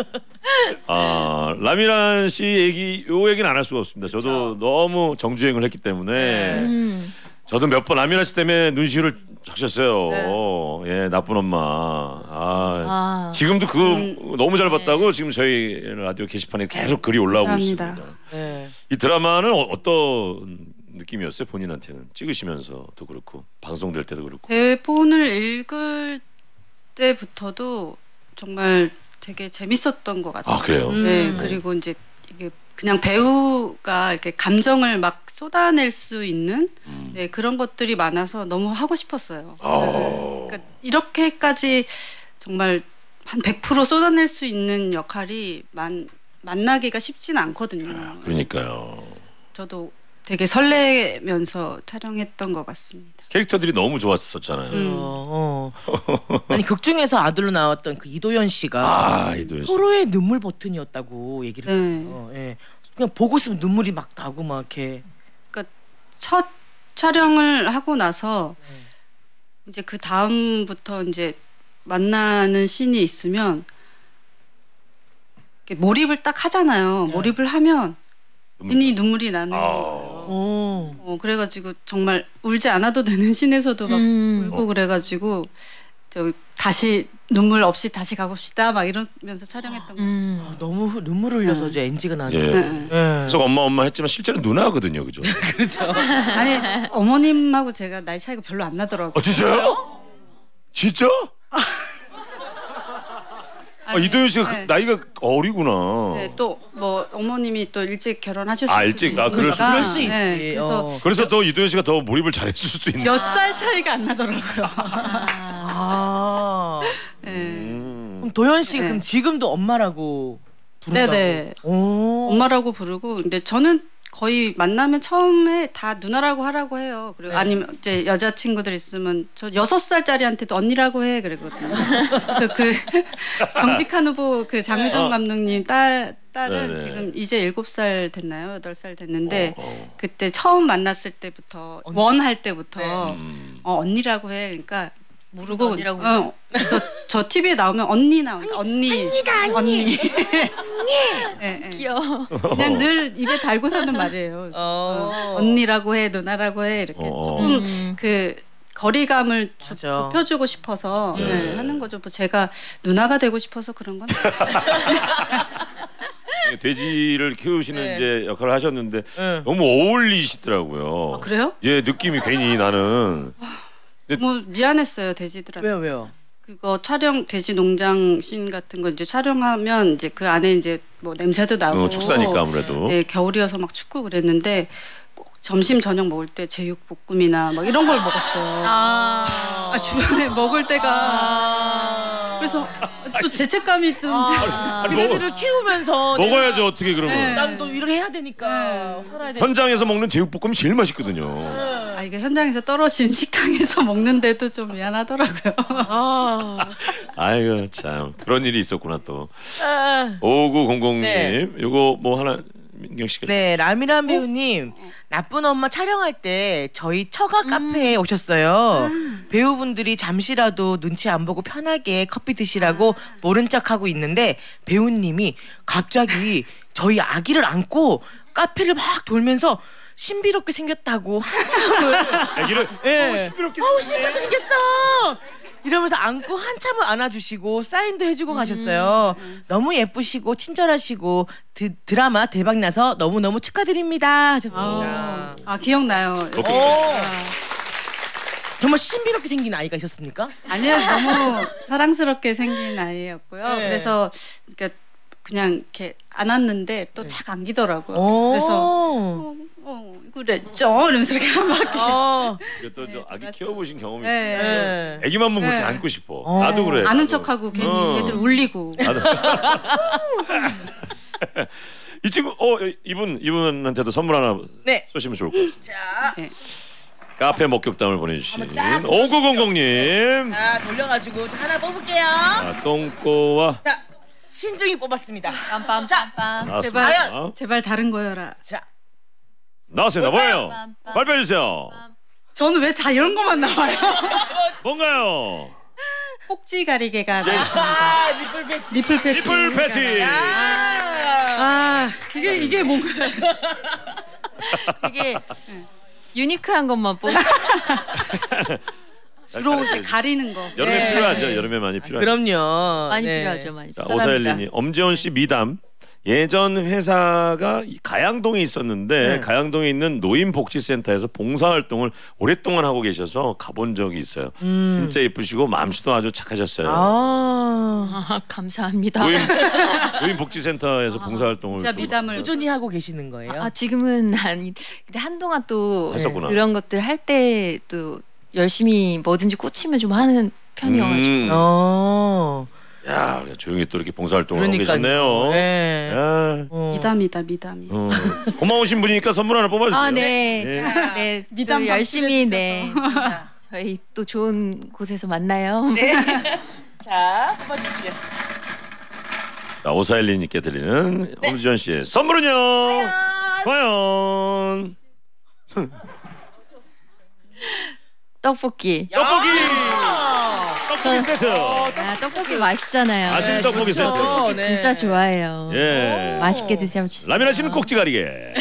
S1: 아, 라미란 씨 얘기 요 얘기는 안 할 수가 없습니다. 저도 너무 정주행을 했기 때문에
S3: 음.
S1: 저도 몇 번 라미란 씨 때문에 눈시울을 적셨어요. 네. 예, 나쁜 엄마. 아, 아. 지금도 그 음. 너무 잘 봤다고 네. 지금 저희 라디오 게시판에 계속 글이 올라오고 감사합니다. 있습니다. 네. 이 드라마는 어, 어떤 느낌이었어요? 본인한테는 찍으시면서도 그렇고 방송될 때도 그렇고.
S4: 대본을 읽을 때부터도 정말 되게 재밌었던 것 같아요.
S1: 아, 그래요?
S4: 네.
S1: 음.
S4: 그리고 이제 이게 그냥 배우가 이렇게 감정을 막 쏟아낼 수 있는 음. 네, 그런 것들이 많아서 너무 하고 싶었어요. 네. 그러니까 이렇게까지 정말 한 백 퍼센트 쏟아낼 수 있는 역할이 만, 만나기가 쉽지는 않거든요.
S1: 아, 그러니까요.
S4: 저도 되게 설레면서 촬영했던 것 같습니다.
S1: 캐릭터들이 너무 좋았었잖아요.
S5: 음. 어. 아니 극 중에서 아들로 나왔던 그 이도현 씨가
S1: 아, 이도현 씨.
S5: 서로의 눈물 버튼이었다고 얘기를
S4: 네.
S5: 했어요. 예. 그냥 보고 있으면 눈물이 막 나고 막 이렇게.
S4: 그러니까 첫 촬영을 하고 나서 네. 이제 그 다음부터 이제 만나는 씬이 있으면 몰입을 딱 하잖아요. 네. 몰입을 하면 괜히 눈물이 나는
S1: 아.
S4: 거예요. 어, 그래가지고 정말 울지 않아도 되는 씬에서도 막 음. 울고 그래가지고 저 다시 눈물 없이 다시 가봅시다 막 이러면서 촬영했던 거.
S5: 음. 아, 너무 눈물을 흘려서 네. 이제 엔지가 나네.
S1: 예. 네. 그래서 엄마 엄마 했지만 실제로 누나거든요, 그죠?
S5: 그렇죠.
S4: 아니 어머님하고 제가 나이 차이가 별로 안 나더라고요.
S1: 아, 진짜요? 진짜? 아, 이도현 씨가 네. 나이가 어리구나.
S4: 네, 또 뭐 어머님이 또 일찍 결혼하셨을
S1: 아, 일찍 아, 그럴 수,
S5: 그럴 수 있지.
S4: 네, 그래서
S1: 어. 그래서 더 이도현 씨가 더 몰입을 잘했을 수도 있네.
S4: 몇 살 차이가 안 나더라고요.
S5: 아.
S4: 네.
S5: 음. 그럼 도현 씨 네. 그럼 지금도 엄마라고 부른다고?
S4: 네네. 오. 엄마라고 부르고 근데 저는 거의 만나면 처음에 다 누나라고 하라고 해요. 그리고 네. 아니면 이제 여자 친구들 있으면 저 여섯 살짜리한테도 언니라고 해 그러거든요. 그래서 그 정직한 후보 그 장유정 어. 감독님 딸 딸은 네네. 지금 이제 일곱 살 됐나요? 여덟 살 됐는데 어, 어. 그때 처음 만났을 때부터 원 할 때부터 네. 어, 언니라고 해. 그러니까 모르고
S3: 언니라고
S4: 어, 저, 저 티비에 나오면 언니 나오니까 언니
S5: 언니다 언니
S4: 언니
S3: 네, 네. 귀여워.
S4: 그냥 늘 입에 달고 사는 말이에요. 어. 언니라고 해 누나라고 해 이렇게 어. 조금 음. 그 거리감을 주, 좁혀주고 싶어서 네. 네, 하는 거죠. 뭐 제가 누나가 되고 싶어서 그런 건
S1: 돼지를 키우시는 네. 이제 역할을 하셨는데 네. 너무 어울리시더라고요.
S4: 아, 그래요?
S1: 예, 느낌이 괜히 나는
S4: 뭐 미안했어요 돼지들한테.
S5: 왜요 왜요?
S4: 그거 촬영 돼지 농장 씬 같은 거 이제 촬영하면 이제 그 안에 이제 뭐 냄새도 나고.
S1: 어, 축사니까 아무래도.
S4: 네 겨울이어서 막 춥고 그랬는데 꼭 점심 저녁 먹을 때 제육볶음이나 막 이런 걸 먹었어요. 아, 아 주변에 먹을 때가. 아 그래서 또 죄책감이 좀.
S5: 아 걔네들을 키우면서
S1: 먹어야죠 어떻게 그러면.
S5: 네. 난 또 일을 해야 되니까 네. 살아야 돼.
S1: 현장에서 먹는 제육볶음이 제일 맛있거든요.
S4: 네. 아 이게 현장에서 떨어진 식당에서 먹는데도 좀 미안하더라고요.
S5: 아,
S1: 아이고 참 그런 일이 있었구나 또. 아. 오구공공님 네. 이거 뭐 하나 민경 씨가.
S5: 네 라미란 배우님 어? 나쁜 엄마 촬영할 때 저희 처가 음. 카페에 오셨어요. 음. 배우분들이 잠시라도 눈치 안 보고 편하게 커피 드시라고 아. 모른 척하고 있는데 배우님이 갑자기 저희 아기를 안고 카페를 막 돌면서 신비롭게 생겼다고 한참을
S1: 아기를
S5: 네.
S1: 어, 신비롭게
S5: 어우 신비롭게 생겼어 이러면서 안고 한참을 안아주시고 사인도 해주고 음. 가셨어요. 너무 예쁘시고 친절하시고 드, 드라마 대박 나서 너무너무 축하드립니다 하셨습니다.
S4: 아, 아 기억나요.
S5: 정말 신비롭게 생긴 아이가 있었습니까?
S4: 아니요 너무 사랑스럽게 생긴 아이였고요. 네. 그래서 그러니까 그냥 이렇게 안았는데 또 착 네. 안기더라고요. 그래서 어, 어, 그랬죠. 이러면서 이렇게 한 바퀴.
S1: 어. 또 저 아기 키워보신 경험이
S4: 네.
S1: 있어요. 네. 아기만 보면 그렇게 네. 안고 싶어.
S5: 어.
S1: 나도 그래.
S4: 아는
S1: 나도.
S4: 척하고 괜히 어. 애들 울리고.
S1: 이 친구, 어 이분 이분한테도 선물 하나
S5: 네.
S1: 쏘시면 좋을 것 같습니다.
S5: 자.
S4: 네.
S1: 카페 목격담을 보내주신 오구공공님.
S5: 자 돌려가지고 하나 뽑을게요.
S1: 자, 똥꼬와.
S5: 자. 신중히 뽑았습니다.
S3: 빰빰
S5: 자,
S1: 빰빰.
S4: 제발 과연? 제발 다른 거여라.
S5: 자,
S1: 나왔습니다. 뭐예요? 발표해 주세요.
S4: 저는 왜 다 이런 것만 나와요?
S1: 뭔가요?
S4: 꼭지 가리개가
S1: 네.
S4: 나왔습니다.
S5: 아, 니플 패치.
S4: 니플 패치.
S1: 니플 패치.
S4: 아, 이게 이게 뭔가요?
S3: 되게 유니크한 것만 뽑.
S4: 주로 이제 가리는 거.
S1: 여름에
S5: 네.
S1: 필요하죠. 여름에 많이 필요하죠.
S5: 그럼요.
S3: 많이
S5: 네.
S3: 필요하죠, 많이.
S1: 자,
S3: 필요합니다.
S1: 오사일리님, 엄지원 씨 미담. 예전 회사가 이 가양동에 있었는데
S5: 네.
S1: 가양동에 있는 노인복지센터에서 봉사활동을 오랫동안 하고 계셔서 가본 적이 있어요.
S5: 음.
S1: 진짜 예쁘시고 마음씨도 아주 착하셨어요.
S5: 아,
S3: 아, 감사합니다.
S1: 노인, 노인복지센터에서 봉사활동을
S4: 진짜
S1: 또
S4: 미담을
S5: 꾸준히 하고 계시는 거예요?
S3: 아, 지금은 아니. 근데 한동안 또
S1: 했었구나.
S3: 그런 것들 할 때 또 열심히 뭐든지 꽂히면 좀 하는 편이어가지고.
S1: 음.
S5: 어.
S1: 야, 조용히 또 이렇게 봉사활동을 하고
S5: 그러니까요.
S1: 계셨네요.
S5: 네.
S1: 야,
S5: 어.
S4: 미담이다 미담이.
S1: 어. 고마우신 분이니까 선물 하나 뽑아주세요.
S3: 아, 네.
S1: 예.
S3: 네.
S4: 미담
S3: 또 열심히
S4: 방출해주셔서.
S3: 네. 자, 저희 또 좋은 곳에서 만나요.
S5: 네. 자, 뽑아주십시오.
S1: 자, 오사일리님께 드리는 엄지원 씨의 선물은요. 과연
S3: 떡볶이.
S1: 떡볶이. 떡볶이 세트.
S3: 아, 떡볶이 맛있잖아요.
S1: 맛있는 떡볶이 세트.
S3: 떡볶이
S5: 네.
S3: 진짜 좋아해요.
S1: 예.
S3: 맛있게 드셔주세요.
S1: 라면 하시면 꼭지 가리게.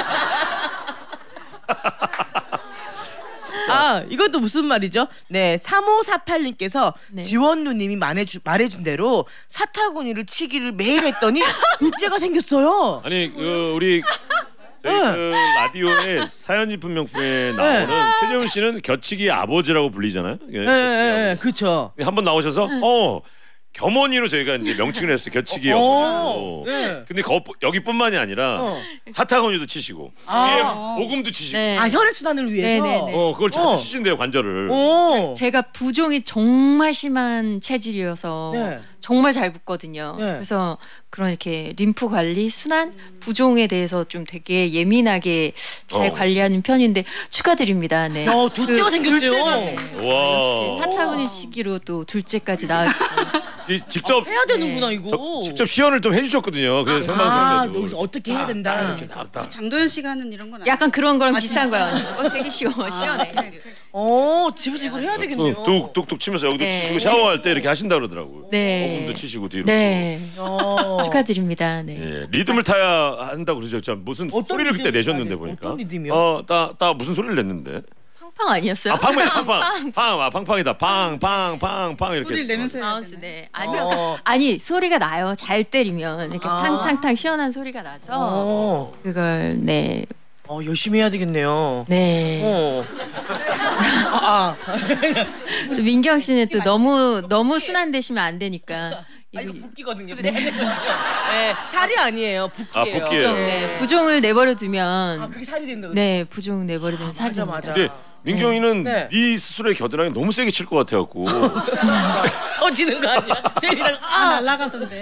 S5: 아, 이것도 무슨 말이죠? 네, 삼오사팔님께서
S3: 네.
S5: 지원누님이 말해주, 말해준 대로 사타구니를 치기를 매일 했더니 둘째가 생겼어요.
S1: 아니 그 우리 저희
S5: 네.
S1: 그 라디오에 사연집품 명품에 나오는 최재훈 씨는 겨치기 아버지라고 불리잖아요. 예,
S5: 네,
S1: 겨치기
S5: 네,
S1: 아버지.
S5: 그렇죠.
S1: 한번 나오셔서 어 겸원이로 저희가 이제 명칭을 했어요. 겨치기
S5: 어,
S1: 아버지로.
S5: 네.
S1: 근데 거, 여기뿐만이 아니라
S5: 어.
S1: 사타구니도 치시고
S5: 아.
S1: 위에 오금도 치시고.
S3: 네.
S5: 아, 혈액순환을 위해서.
S3: 네, 네, 네.
S1: 어 그걸 자주
S5: 어.
S1: 치신대요 관절을.
S5: 오.
S3: 제가 부종이 정말 심한 체질이어서
S5: 네.
S3: 정말 잘 붓거든요.
S5: 네.
S3: 그래서 그런 이렇게 림프 관리, 순환, 부종에 대해서 좀 되게 예민하게 잘
S1: 어.
S3: 관리하는 편인데 축하드립니다. 네.
S5: 어, 둘째가
S3: 그
S5: 생겼어요.
S3: 둘째가 네.
S1: 와.
S3: 역시 사타구니 치기로 또 둘째까지 낳았어요.
S1: 이 직접
S5: 해야 되는구나, 이거.
S1: 저, 직접 시연을 좀 해주셨거든요. 그래서
S5: 아,
S1: 생방송에도
S5: 여기서 어떻게 해야 된다.
S1: 이렇게 딱, 딱.
S4: 장도연 씨가 하는 이런 건 아니에요.
S3: 약간 그런 거랑
S4: 아,
S3: 비슷한
S4: 진짜?
S3: 거예요. 어, 되게 쉬워, 시원해.
S5: 어, 집에서 이걸 해야 되겠네요.
S1: 뚝, 뚝뚝 치면서 여기도
S3: 네.
S1: 치시고 샤워할 때 이렇게 하신다 그러더라고요.
S3: 네.
S1: 오금도 치시고 뒤로.
S3: 네.
S5: 어.
S3: 축하드립니다. 네.
S1: 예, 리듬을 타야 한다고 그러죠. 자, 무슨
S5: 어떤
S1: 소리를 그때
S5: 리듬을
S1: 내셨는데
S5: 타야
S1: 보니까.
S5: 돼요? 어떤 리듬이요?
S1: 어, 따, 따 무슨 소리를 냈는데?
S3: 팡팡 아니었어요?
S1: 아, 팡팡이다, 팡팡. 팡, 아, 팡팡이다. 팡, 팡, 팡, 팡 이렇게.
S4: 소리를
S1: 했어.
S4: 내면서 해야
S3: 마우스
S4: 되나?
S3: 네. 아니요.
S5: 어.
S3: 아니 소리가 나요. 잘 때리면 이렇게
S5: 아.
S3: 탕탕탕 시원한 소리가 나서
S5: 어.
S3: 그걸 네.
S5: 어, 열심히 해야 되겠네요.
S3: 네.
S5: 어. 아, 아.
S3: 또 민경 씨는 또 너무 너무 순환되시면 안 되니까.
S5: 아,
S3: 이거
S5: 이거 붓기거든요. 네. 네, 살이 아니에요. 붓기예요.
S1: 아, 붓기예요.
S3: 부종, 네. 부종을 내버려 두면
S5: 아, 그게 살이 된다고.
S3: 네, 부종 내버려 두면 살이
S5: 맞아,
S3: 됩니다.
S5: 맞아.
S1: 근데 민경이는
S5: 네.
S1: 네, 스스로의 겨드랑이 너무 세게 칠 것 같아갖고.
S5: 터지는 거 아니야? 때리다가
S4: 아,
S5: 아,
S4: 날라가던데.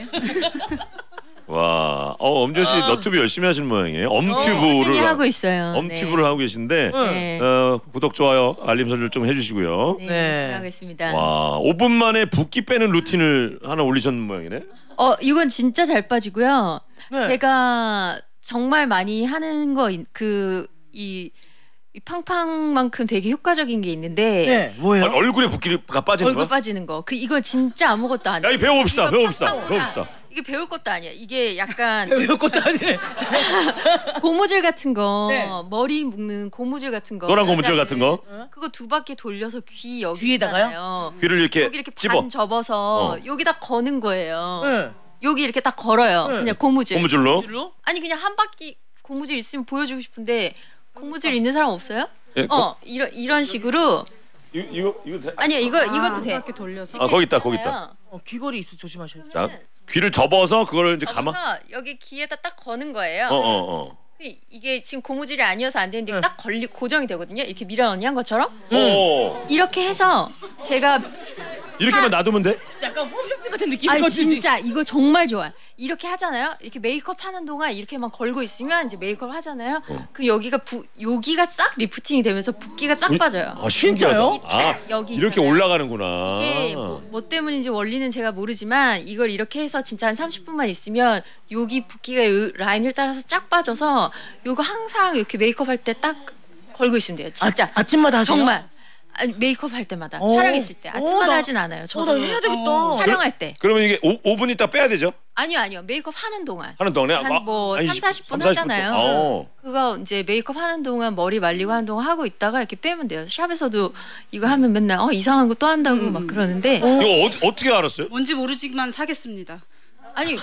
S1: 와, 어 엄지원 씨 너튜브 열심히 하시는 모양이에요. 엄튜브를
S3: 꾸준히 하고 있어요.
S1: 엄튜브를 하고 계신데
S3: 네.
S1: 어, 구독 좋아요 알림 설정 좀 해주시고요.
S3: 네,
S5: 네.
S3: 열심히 하겠습니다.
S1: 와, 오 분 만에 붓기 빼는 루틴을 하나 올리셨는 모양이네.
S3: 어, 이건 진짜 잘 빠지고요.
S5: 네.
S3: 제가 정말 많이 하는 거 그 이 이 팡팡만큼 되게 효과적인 게 있는데
S5: 네, 뭐예요?
S1: 아, 얼굴에 붓기가 빠지는
S3: 얼굴
S1: 거야?
S3: 빠지는 거. 그 이거 진짜 아무것도 아니에요.
S1: 야, 이 배워봅시다.
S3: 이거
S1: 배워봅시다.
S3: 팡팡보다
S1: 배워봅시다.
S3: 이게 배울 것도 아니야. 이게 약간
S5: 왜 것도 아니네.
S3: 고무줄 같은 거,
S5: 네.
S3: 머리 묶는 고무줄 같은 거.
S1: 노란 고무줄
S3: 여자들.
S1: 같은 거?
S3: 그거 두 바퀴 돌려서 귀 여기
S5: 귀에다가요?
S3: 있잖아요.
S1: 귀를 이렇게,
S3: 여기 이렇게
S1: 집어.
S3: 반 접어서
S1: 어.
S3: 여기다 거는 거예요.
S5: 네.
S3: 여기 이렇게 딱 걸어요.
S5: 네.
S3: 그냥 고무줄.
S1: 고무줄로.
S5: 줄로?
S3: 아니 그냥 한 바퀴 고무줄 있으면 보여주고 싶은데 고무줄 있는 사람 없어요?
S1: 예,
S3: 어 이런 이런 식으로
S1: 이거 이거 이거 돼?
S3: 아니야 이거 이것도
S4: 한
S3: 돼.
S4: 바퀴 돌려서.
S1: 아, 거기 있다. 거기 있다.
S5: 어, 귀걸이 있어 조심하셔야 돼.
S1: 자, 귀를 접어서 그거를 이제 감아.
S3: 접어서 여기 귀에다 딱 거는 거예요.
S1: 어, 어, 어.
S3: 이게 지금 고무줄이 아니어서 안 되는데
S5: 네.
S3: 딱 걸리 고정이 되거든요. 이렇게 미라 언니 한 것처럼
S1: 오.
S3: 이렇게 해서 제가
S1: 이렇게만 놔두면 돼?
S5: 약간 홈쇼핑 같은 느낌인
S3: 아니
S5: 거지.
S3: 진짜 이거 정말 좋아. 이렇게 하잖아요. 이렇게 메이크업 하는 동안 이렇게만 걸고 있으면 이제 메이크업 하잖아요.
S1: 어.
S3: 그럼 여기가 부 여기가 싹 리프팅이 되면서 붓기가 싹 빠져요.
S1: 아, 신기하다.
S5: 진짜요?
S1: 아,
S3: 여기
S1: 이렇게
S3: 있잖아요.
S1: 올라가는구나.
S3: 이게 뭐, 뭐 때문인지 원리는 제가 모르지만 이걸 이렇게 해서 진짜 한 삼십 분만 있으면 여기 붓기가 요 라인을 따라서 쫙 빠져서 요거 항상 이렇게 메이크업 할 때 딱 걸고 있으면 돼요. 진짜
S5: 아, 아침마다 하세요?
S3: 정말 아니, 메이크업 할 때마다
S5: 어.
S3: 촬영했을 때 아침마다
S5: 어, 나-
S3: 하진 않아요.
S5: 어,
S3: 저도
S5: 나 해야 되겠다.
S3: 어, 촬영할 때.
S1: 그러면 이게 오 분 있다 빼야 되죠?
S3: 아니요, 아니요. 메이크업 하는 동안.
S1: 하는 동안에
S3: 한 뭐
S1: 아니,
S3: 삼, 사십 분
S1: 삼, 사십
S3: 하잖아요.
S1: 분 동안. 어.
S3: 그거 이제 메이크업 하는 동안 머리 말리고 하는 동안 하고 있다가 이렇게 빼면 돼요. 샵에서도 이거 하면 맨날 어 이상한 거 또 한다고
S4: 음.
S3: 막 그러는데
S1: 이거 어, 어떻게 알았어요?
S4: 뭔지 모르지만 사겠습니다.
S3: 아니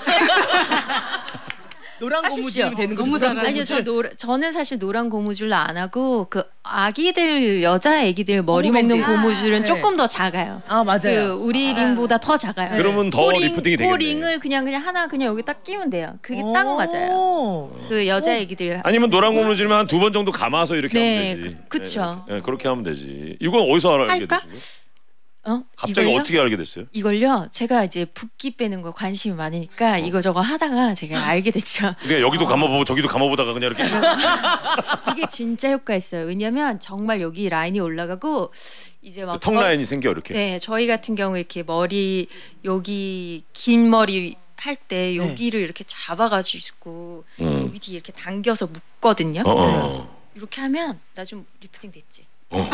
S5: 노란
S3: 하십시오.
S5: 고무줄이 되는 거죠.
S4: 너무
S5: 노란
S4: 잘하네.
S3: 아니요, 저
S5: 고무줄.
S3: 노, 저는 사실 노란 고무줄로 안 하고 그 아기들 여자 아기들 머리
S5: 고무밴드.
S3: 묶는 고무줄은
S5: 네.
S3: 조금 더 작아요.
S5: 아 맞아요.
S3: 그 우리 링보다 더 작아요.
S1: 그러면 더
S3: 그 링-
S1: 리프팅이 되겠네.
S3: 그 링을 그냥 그냥 하나 그냥 여기 딱 끼면 돼요. 그게
S5: 오.
S3: 딱 맞아요. 그 여자 애기들.
S1: 아니면 노란 고무줄만 한 두 번 정도 감아서 이렇게
S3: 네,
S1: 하면 되지.
S3: 그- 그쵸.
S1: 네, 네, 그렇게 하면 되지. 이건 어디서 알게
S3: 할까?
S1: 되신 거예요?
S3: 어?
S1: 갑자기
S3: 이걸요?
S1: 어떻게 알게 됐어요?
S3: 이걸요. 제가 이제 붓기 빼는 거 관심이 많으니까 이거 저거 하다가 제가 알게 됐죠.
S1: 그냥 여기도 감아보고 저기도 감아보다가 그냥 이렇게
S3: 이게 진짜 효과 있어요. 왜냐면 정말 여기 라인이 올라가고 이제 막
S1: 턱
S3: 저-
S1: 라인이 생겨 이렇게.
S3: 네, 저희 같은 경우 이렇게 머리 여기 긴 머리 할 때 여기를 이렇게 잡아가지고
S1: 음.
S3: 여기 뒤에 이렇게 당겨서 묶거든요.
S1: 어, 어.
S3: 이렇게 하면 나 좀 리프팅 됐지.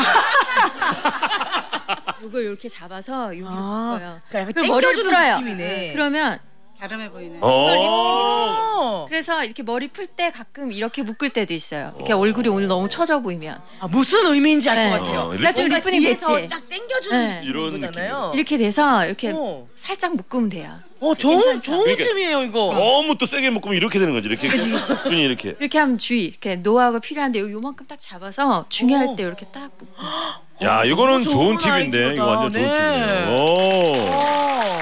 S3: 이걸 이렇게 잡아서 여기를
S5: 아,
S3: 묶어요.
S5: 그러니까 약간
S3: 그럼 머리를
S5: 땡겨주는
S3: 풀어요.
S5: 느낌이네.
S3: 그러면
S4: 갸름해 보이네.
S1: 어.
S5: 어.
S3: 그래서 이렇게 머리 풀 때 가끔 이렇게 묶을 때도 있어요. 이렇게 얼굴이 오늘 너무 처져 보이면
S5: 아, 무슨 의미인지 알 것
S3: 네.
S5: 같아요.
S1: 어,
S3: 나 좀
S5: 뭔가
S3: 리프팅
S5: 뒤에서
S3: 됐지.
S5: 쫙 당겨주는
S3: 네.
S1: 이런
S5: 거잖아요.
S3: 이렇게 돼서 이렇게
S5: 어.
S3: 살짝 묶으면 돼요.
S5: 어, 좋은
S3: 괜찮죠?
S5: 좋은
S1: 그러니까-
S5: 템이에요 이거.
S1: 너무 또 세게 묶으면 이렇게 되는 거지. 이렇게
S3: 그치, 그치.
S1: 눈이 이렇게.
S3: 이렇게 하면 주의. 이렇게 노하우가 필요한데 요- 요만큼 딱 잡아서 중요할
S5: 오.
S3: 때 이렇게 딱 묶고.
S1: 야, 이거는
S5: 너무
S1: 좋은
S5: 좋은
S1: 팁인데. 이거 완전 좋은
S5: 아이디어다.
S1: 팁이네요. 오.
S5: 어.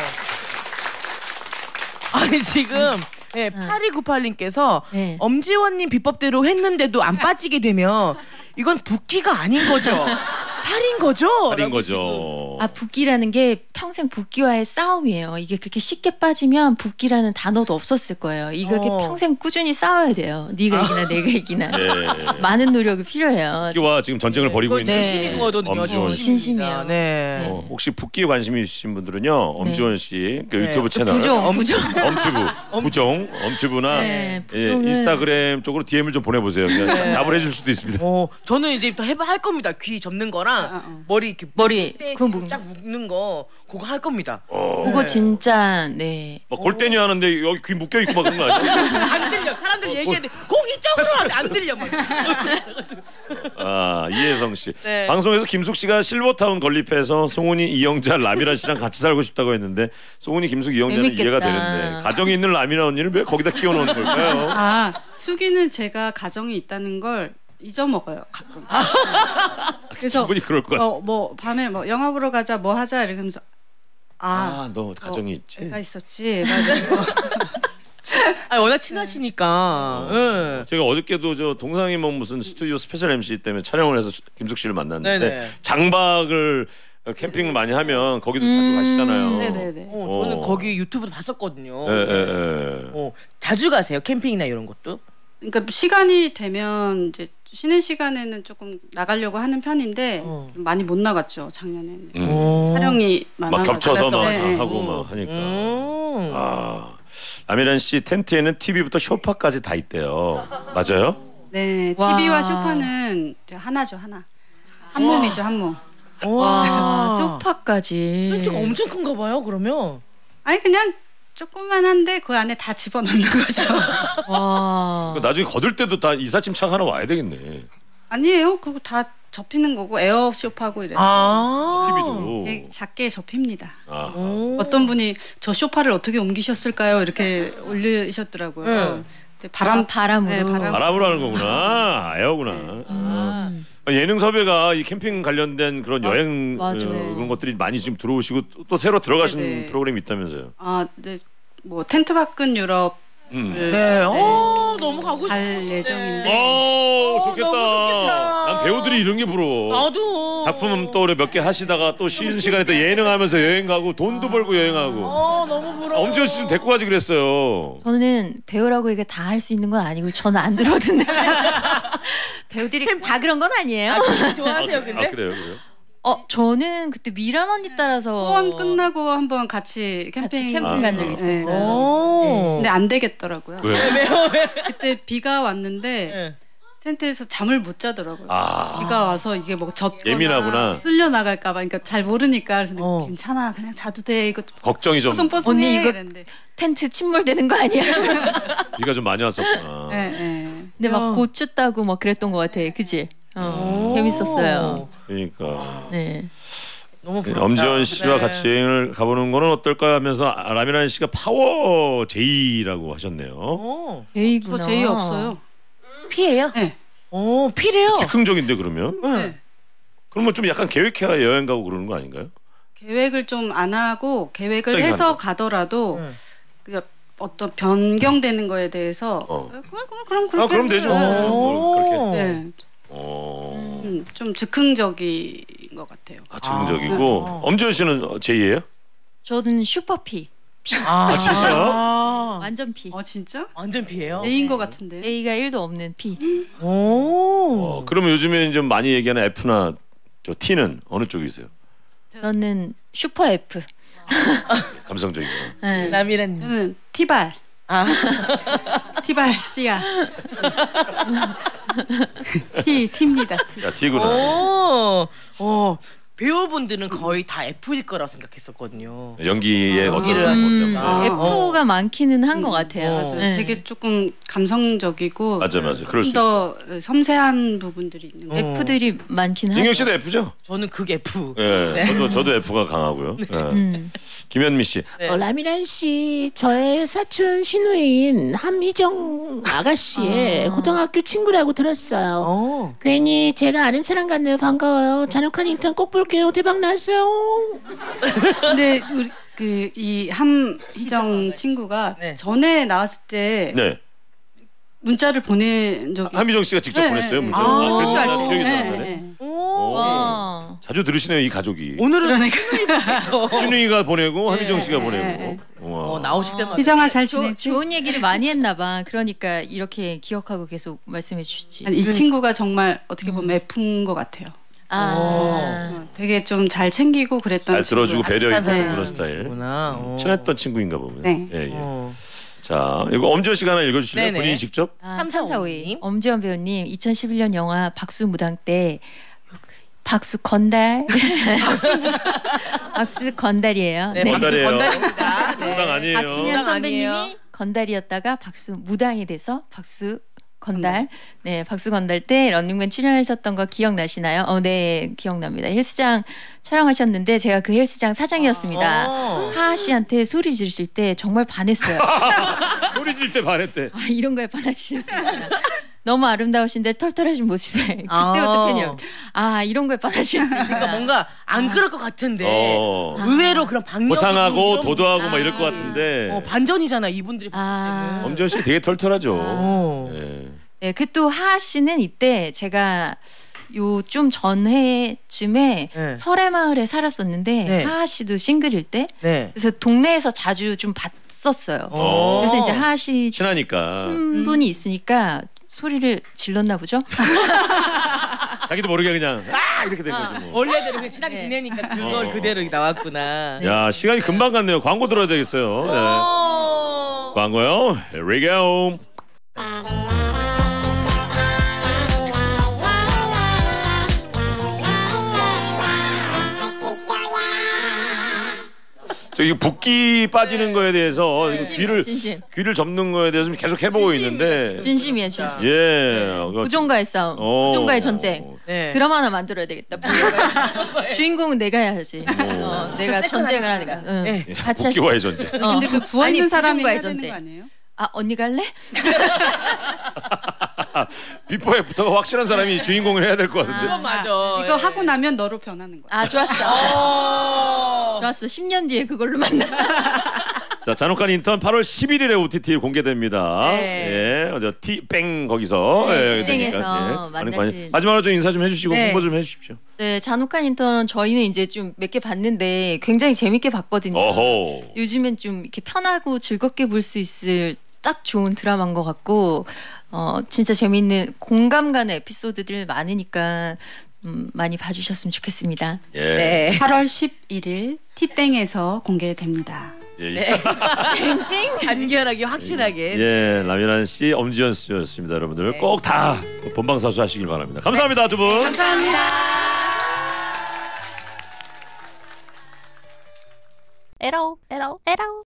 S5: 아니 지금 네, 팔이구팔님께서
S3: 네.
S5: 엄지원님 비법대로 했는데도 안 빠지게 되면 이건 붓기가 아닌 거죠. 살인 거죠?
S1: 살인
S5: 라고
S1: 거죠.
S3: 아 붓기라는 게 평생 붓기와의 싸움이에요. 이게 그렇게 쉽게 빠지면 붓기라는 단어도 없었을 거예요. 이거 이렇게
S5: 어.
S3: 평생 꾸준히 싸워야 돼요. 네가 이기나 내가 이기나.
S1: 네.
S3: 많은 노력이 필요해요.
S1: 붓기와 지금 전쟁을 벌이고
S5: 이거
S1: 있는
S5: 진심인 거거든요.
S1: 엄지원 씨.
S3: 진심이에요.
S5: 네.
S1: 어, 혹시 붓기에 관심이 있으신 분들은요, 엄지원 씨 그
S5: 네.
S1: 유튜브 채널
S3: 부종,
S5: 엄-
S3: 부종.
S1: 엄튜브, 부종, 엄튜브나
S3: 네,
S1: 예,
S3: 부종은-
S1: 인스타그램 쪽으로 디엠을 좀 보내보세요. 그냥 답을 해줄 수도 있습니다.
S5: 어, 저는 이제 또 해봐 할 겁니다. 귀 접는 거랑
S4: 어, 어.
S5: 머리 이렇게
S3: 머리,
S5: 때
S3: 그거 묶는
S5: 쫙 묶는 거 그거 할 겁니다.
S3: 그거 진짜 네.
S1: 막 골대녀 하는데 여기 귀 묶여 있고 막 그런 거 아니야?
S5: 안 들려. 사람들 얘기하는데 공 이쪽으로 안 들려 막.
S1: 아, 이혜성 씨.
S5: 네.
S1: 방송에서 김숙 씨가 실버타운 건립해서 송은이, 이영자, 라미란 씨랑 같이 살고 싶다고 했는데 송은이, 김숙, 이영자는
S3: 재밌겠다.
S1: 이해가 되는데 가정이 있는 라미란 언니를 왜 거기다 끼워놓는 걸까요?
S4: 아, 수기는 제가 가정이 있다는 걸 잊어먹어요 가끔. 그래서
S1: 충분히 그럴 거야.
S4: 어, 뭐 밤에 뭐 영화 보러 가자 뭐 하자 이러면서 아,
S1: 아, 너 가정이 있지.
S4: 내가 있었지. 말면서
S5: 아, 워낙 친하시니까. 응.
S1: 제가 어저께도 저 동상이 뭐 무슨 스튜디오 스페셜 엠씨 때문에 촬영을 해서 수- 김숙 씨를 만났는데
S5: 네네.
S1: 장박을 캠핑을 많이 하면 거기도 자주 가시잖아요.
S4: 네네네.
S5: 어, 저는
S1: 어.
S5: 거기 유튜브도 봤었거든요.
S1: 예, 예, 예.
S5: 어, 자주 가세요 캠핑이나 이런 것도?
S4: 그러니까 시간이 되면 이제 쉬는 시간에는 조금 나가려고 하는 편인데
S5: 어.
S4: 좀 많이 못 나갔죠 작년에는.
S1: 음.
S5: 어.
S4: 촬영이 많아.
S1: 막 겹쳐서 막
S4: 네, 네.
S1: 하고 막 하니까.
S5: 음.
S1: 아, 라미란 씨 텐트에는 티비부터 소파까지 다 있대요. 맞아요?
S4: 네,
S3: 와.
S4: 티비와 소파는 하나죠 하나. 한 몸이죠 한 몸.
S3: 와, 소파까지.
S5: 텐트가 엄청 큰가 봐요. 그러면.
S4: 아니 그냥 조그만한데 그 안에 다 집어넣는 거죠.
S3: 와.
S1: 그러니까 나중에 거들 때도 다 이삿짐 차가 하나 와야 되겠네.
S4: 아니에요. 그거 다 접히는 거고 에어 쇼파고 이래요.
S5: 아.
S1: 티비도.
S4: 되게 작게 접힙니다.
S1: 아.
S5: 오.
S4: 어떤 분이 저 쇼파를 어떻게 옮기셨을까요? 이렇게 올리셨더라고요.
S5: 네.
S4: 근데 바람
S3: 아, 바람으로.
S4: 네, 바람.
S1: 바람으로 하는 거구나. 에어구나. 아. 예능 섭외가 이 캠핑 관련된 그런
S3: 아,
S1: 여행
S3: 맞아요.
S1: 어, 그런 것들이 많이 지금 들어오시고 또, 또 새로 들어가신
S4: 네네.
S1: 프로그램이 있다면서요.
S4: 아, 네. 뭐 텐트 밖은 유럽을
S1: 음.
S5: 네. 어, 너무 가고 싶어.
S4: 갈 예정인데.
S1: 오, 좋겠다.
S5: 너무 좋겠다.
S1: 난 배우들이 이런 게 부러워.
S5: 나도.
S1: 작품 또 몇 개 하시다가 또 쉬는 시간에 또 예능하면서 여행 가고 돈도 벌고 여행하고.
S5: 어, 너무 부러워.
S1: 엄지원 씨 좀 데리고 가지 그랬어요.
S3: 저는 배우라고 이게 다 할 수 있는 건 아니고 저는 안 들어오던데. 배우들이 다 그런 건 아니에요.
S5: 좋아하세요,
S1: 아,
S5: 근데?
S1: 그래요, 그래요.
S3: 어, 저는 그때 미란 언니 따라서
S4: 후원 끝나고 한번 같이 캠핑
S3: 같이 캠핑 간 적이
S4: 네.
S3: 있었어요.
S5: 오.
S4: 근데 안 되겠더라고요.
S1: 왜?
S5: 왜요? 왜?
S4: 그때 비가 왔는데
S5: 네.
S4: 텐트에서 잠을 못 자더라고요.
S1: 아.
S4: 비가 와서 이게 뭐 젖거나
S1: 예민하구나.
S4: 쓸려 나갈까 봐. 그러니까 잘 모르니까 그래서
S5: 어.
S4: 괜찮아. 그냥 자도 돼. 이거
S1: 걱정이 좀.
S4: 뽀송뽀송해.
S3: 언니 이거
S4: 이랬는데.
S3: 텐트 침몰되는 거 아니야?
S1: 비가 좀 많이 왔었구나.
S4: 네, 네.
S3: 근데 막 고추 따고 막 그랬던 것 같아. 그지? 어, 재밌었어요.
S1: 그러니까.
S3: 네.
S5: 너무 부럽다.
S1: 엄지원 씨와
S5: 네.
S1: 같이 여행을 가보는 거는 어떨까 하면서 아, 라미란 씨가 파워 제이라고 하셨네요.
S5: 오,
S3: 제이구나.
S4: 저 제이 없어요.
S5: 피예요?
S4: 네.
S5: 오, 피래요.
S1: 즉흥적인데 그러면?
S5: 네.
S1: 그러면 좀 약간 계획해야 여행 가고 그러는 거 아닌가요?
S4: 계획을 좀 안 하고 계획을
S1: 갑자기
S4: 해서
S1: 하는 거.
S4: 가더라도
S5: 응.
S4: 그냥 어떤 변경되는 거에 대해서
S1: 어.
S4: 그럼 그럼 그럼 그렇게
S1: 아 그럼 되죠.
S4: 네.
S1: 뭐 그렇게.
S4: 네.
S1: 어.
S4: 음, 좀 즉흥적인 것 같아요.
S1: 아 즉흥적이고.
S5: 아.
S1: 엄지원 씨는 제이예요?
S3: 저는 슈퍼피.
S5: 아,
S1: 진짜?
S5: 아,
S3: 완전 피.
S4: 어 진짜?
S5: 완전 피예요?
S4: A인 것 같은데.
S3: A가 일도 없는 피.
S5: 오.
S1: 어, 그러면 요즘에 좀 많이 얘기하는 F나 저 T는 어느 쪽이세요?
S3: 저는 슈퍼 F.
S1: 감성적이고.
S3: 네.
S5: 남이란.
S4: 저는 T발.
S5: 아.
S4: T발 씨야. T T입니다. T.
S1: 야 T구나.
S5: 오. 어. 배우분들은 거의 다 F일 거라고 생각했었거든요.
S1: 연기에 어떤
S5: 연기를
S1: 거
S5: 하시는
S1: 때문에.
S4: 아.
S3: F가 많기는 한 것 같아요.
S4: 맞아요.
S3: 네.
S4: 되게 조금 감성적이고
S1: 맞아 맞아. 그럴 수
S4: 좀
S1: 있어.
S4: 더 섬세한 부분들이 있는 거.
S5: 어.
S3: F들이 많긴 하죠.
S1: 인경 씨도 F죠?
S5: 저는 극 F.
S1: 예. 저도 저도 F가 강하고요. 예.
S3: 음.
S1: 김현미 씨.
S5: 네.
S8: 어, 라미란 씨, 저의 사촌 시누인 함희정 아가씨의
S3: 아.
S8: 고등학교 친구라고 들었어요.
S5: 어.
S8: 괜히 제가 아는 사람 같네요. 반가워요. 잔혹한 인턴 꼭 볼게요. 대박 나세요.
S4: 근데 우리 그 이 함희정 친구가
S5: 네.
S4: 전에 나왔을 때
S1: 네.
S4: 문자를 보낸 적이
S1: 함희정 씨가 직접
S4: 네,
S1: 보냈어요
S4: 네.
S1: 문자.
S5: 아,
S1: 아, 그래서
S4: 알
S1: 나
S4: 때.
S1: 기억이
S4: 네,
S1: 나네.
S4: 네.
S5: 오.
S3: 와.
S1: 자주 들으시네요 이 가족이.
S5: 오늘은 그래서
S1: 신우이가 보내고 함희정 씨가
S4: 네.
S1: 보내고. 우와.
S5: 어, 나오실 때마다
S4: 희정아 잘
S3: 조,
S4: 지내지?
S3: 좋은 얘기를 많이 했나 봐. 그러니까 이렇게 기억하고 계속 말씀해 주시지.
S4: 아니, 이 친구가 정말 어떻게 보면 F인 것 같아요.
S3: 아.
S4: 어, 되게 좀 잘 챙기고 그랬던
S1: 잘 들어주고
S4: 친구예요.
S1: 배려 있고
S4: 네.
S1: 그런 스타일.
S5: 구나. 어.
S1: 친했던 친구인가 보면.
S4: 네.
S1: 예, 예.
S5: 어.
S1: 자, 이거 엄지원 씨가 하나 읽어주실래요?
S5: 네네.
S1: 본인이 직접?
S3: 아,
S5: 삼사오이
S3: 삼사오이
S5: 님.
S3: 엄지원 배우님 이천십일 년 영화 박수무당 때 박수 건달 박수 건달이에요.
S5: 네,
S3: 네.
S5: 박수
S1: 건달이에요.
S5: 건달입니다. 네.
S1: 무당 아니에요.
S3: 박신현
S5: 무당
S3: 선배님이
S5: 아니에요.
S3: 건달이었다가 박수 무당이 돼서 박수 건달. 네, 박수 건달 때 런닝맨 출연하셨던 거 기억나시나요? 어, 네, 기억납니다. 헬스장 촬영하셨는데 제가 그 헬스장 사장이었습니다.
S5: 어.
S3: 하하 씨한테 소리 지르실 때 정말 반했어요.
S1: 소리 질 때 반했대.
S3: 아, 이런 거에 반하시겠습니다. 너무 아름다우신데 털털하신 모습에 그때부터
S5: 아.
S3: 팬이 아 이런 거에 반하시겠습니다.
S5: 그러니까 뭔가 안 그럴 것 같은데
S1: 어.
S5: 의외로 그런 박력
S1: 호상하고
S5: 이런
S1: 도도하고
S5: 분들-
S1: 막 이럴 것 같은데.
S5: 어, 반전이잖아 이분들이 봤을
S3: 아.
S5: 때는.
S1: 엄지원 씨 되게 털털하죠.
S5: 어.
S1: 예.
S3: 네, 그 또 하하 씨는 이때 제가 요 좀 전해쯤에
S5: 네.
S3: 설해마을에 살았었는데
S5: 네.
S3: 하하 씨도 싱글일 때
S5: 네.
S3: 그래서 동네에서 자주 좀 봤었어요.
S5: 어.
S3: 그래서 이제 하하 씨
S1: 친하니까.
S3: 친분이 있으니까 소리를 질렀나 보죠.
S1: 자기도 모르게 그냥 아 이렇게 된 거지 뭐.
S5: 원래대로 그냥 친하게
S3: 네.
S5: 지내니까 그걸
S1: 어.
S5: 그대로 나왔구나.
S1: 야 시간이 금방 갔네요. 광고 들어야 되겠어요. 네.
S5: 어.
S1: 광고요. Here we go. 저기 붓기 빠지는 거에 대해서 이거
S3: 진심이야,
S1: 귀를
S3: 진심.
S1: 귀를 접는 거에 대해서 계속 해보고 있는데
S3: 진심이야, 진심.
S1: 예 그거-
S3: 부종가의 싸움,
S1: 어.
S3: 부종가의 전쟁.
S5: 네.
S3: 드라마 하나 만들어야 되겠다. 부종가의. 주인공은 내가 해야지. 어, 내가 전쟁을 하니까. 응.
S5: 네.
S3: 같이 할 수.
S1: 붓기와의 전쟁.
S3: 어.
S4: 근데 그 부하 있는
S3: 아니,
S4: 사람이
S3: 부종가의
S4: 해야 되는
S3: 전쟁.
S4: 거 아니에요?
S3: 아 언니 갈래?
S1: 비포 애프터가 확실한 사람이 주인공을 해야 될 것 같은데.
S5: 그건 맞아.
S4: 이거
S5: 예.
S4: 하고 나면 너로 변하는 거야.
S3: 아 좋았어.
S5: 어.
S3: 좋았어. 십 년 뒤에 그걸로 만나.
S1: 자, 잔혹한 인턴 팔월 십일일에 오티티에 공개됩니다.
S5: 네.
S1: 예, 저 티뺑 거기서
S3: 네,
S1: 예,
S3: 티땡에서
S1: 그러니까,
S3: 만나실-
S1: 많이- 마지막으로 좀 인사 좀 해주시고
S5: 네.
S1: 홍보 좀 해주십시오.
S3: 네, 잔혹한 인턴 저희는 이제 좀 몇 개 봤는데 굉장히 재밌게 봤거든요.
S1: 어호.
S3: 요즘엔 좀 이렇게 편하고 즐겁게 볼 수 있을 딱 좋은 드라마인 것 같고 어 진짜 재밌는 공감 가는 에피소드들 많으니까 음, 많이 봐주셨으면 좋겠습니다.
S1: 예.
S5: 네.
S4: 팔월 십일일 티땡에서 공개됩니다.
S1: 예,
S5: 네. 간결하게 확실하게.
S1: 예, 라미란 씨, 엄지원 씨였습니다. 여러분들
S5: 네.
S1: 꼭 다 본방사수 하시길 바랍니다. 감사합니다, 두 분.
S5: 감사합니다.
S8: 에러 에러 에러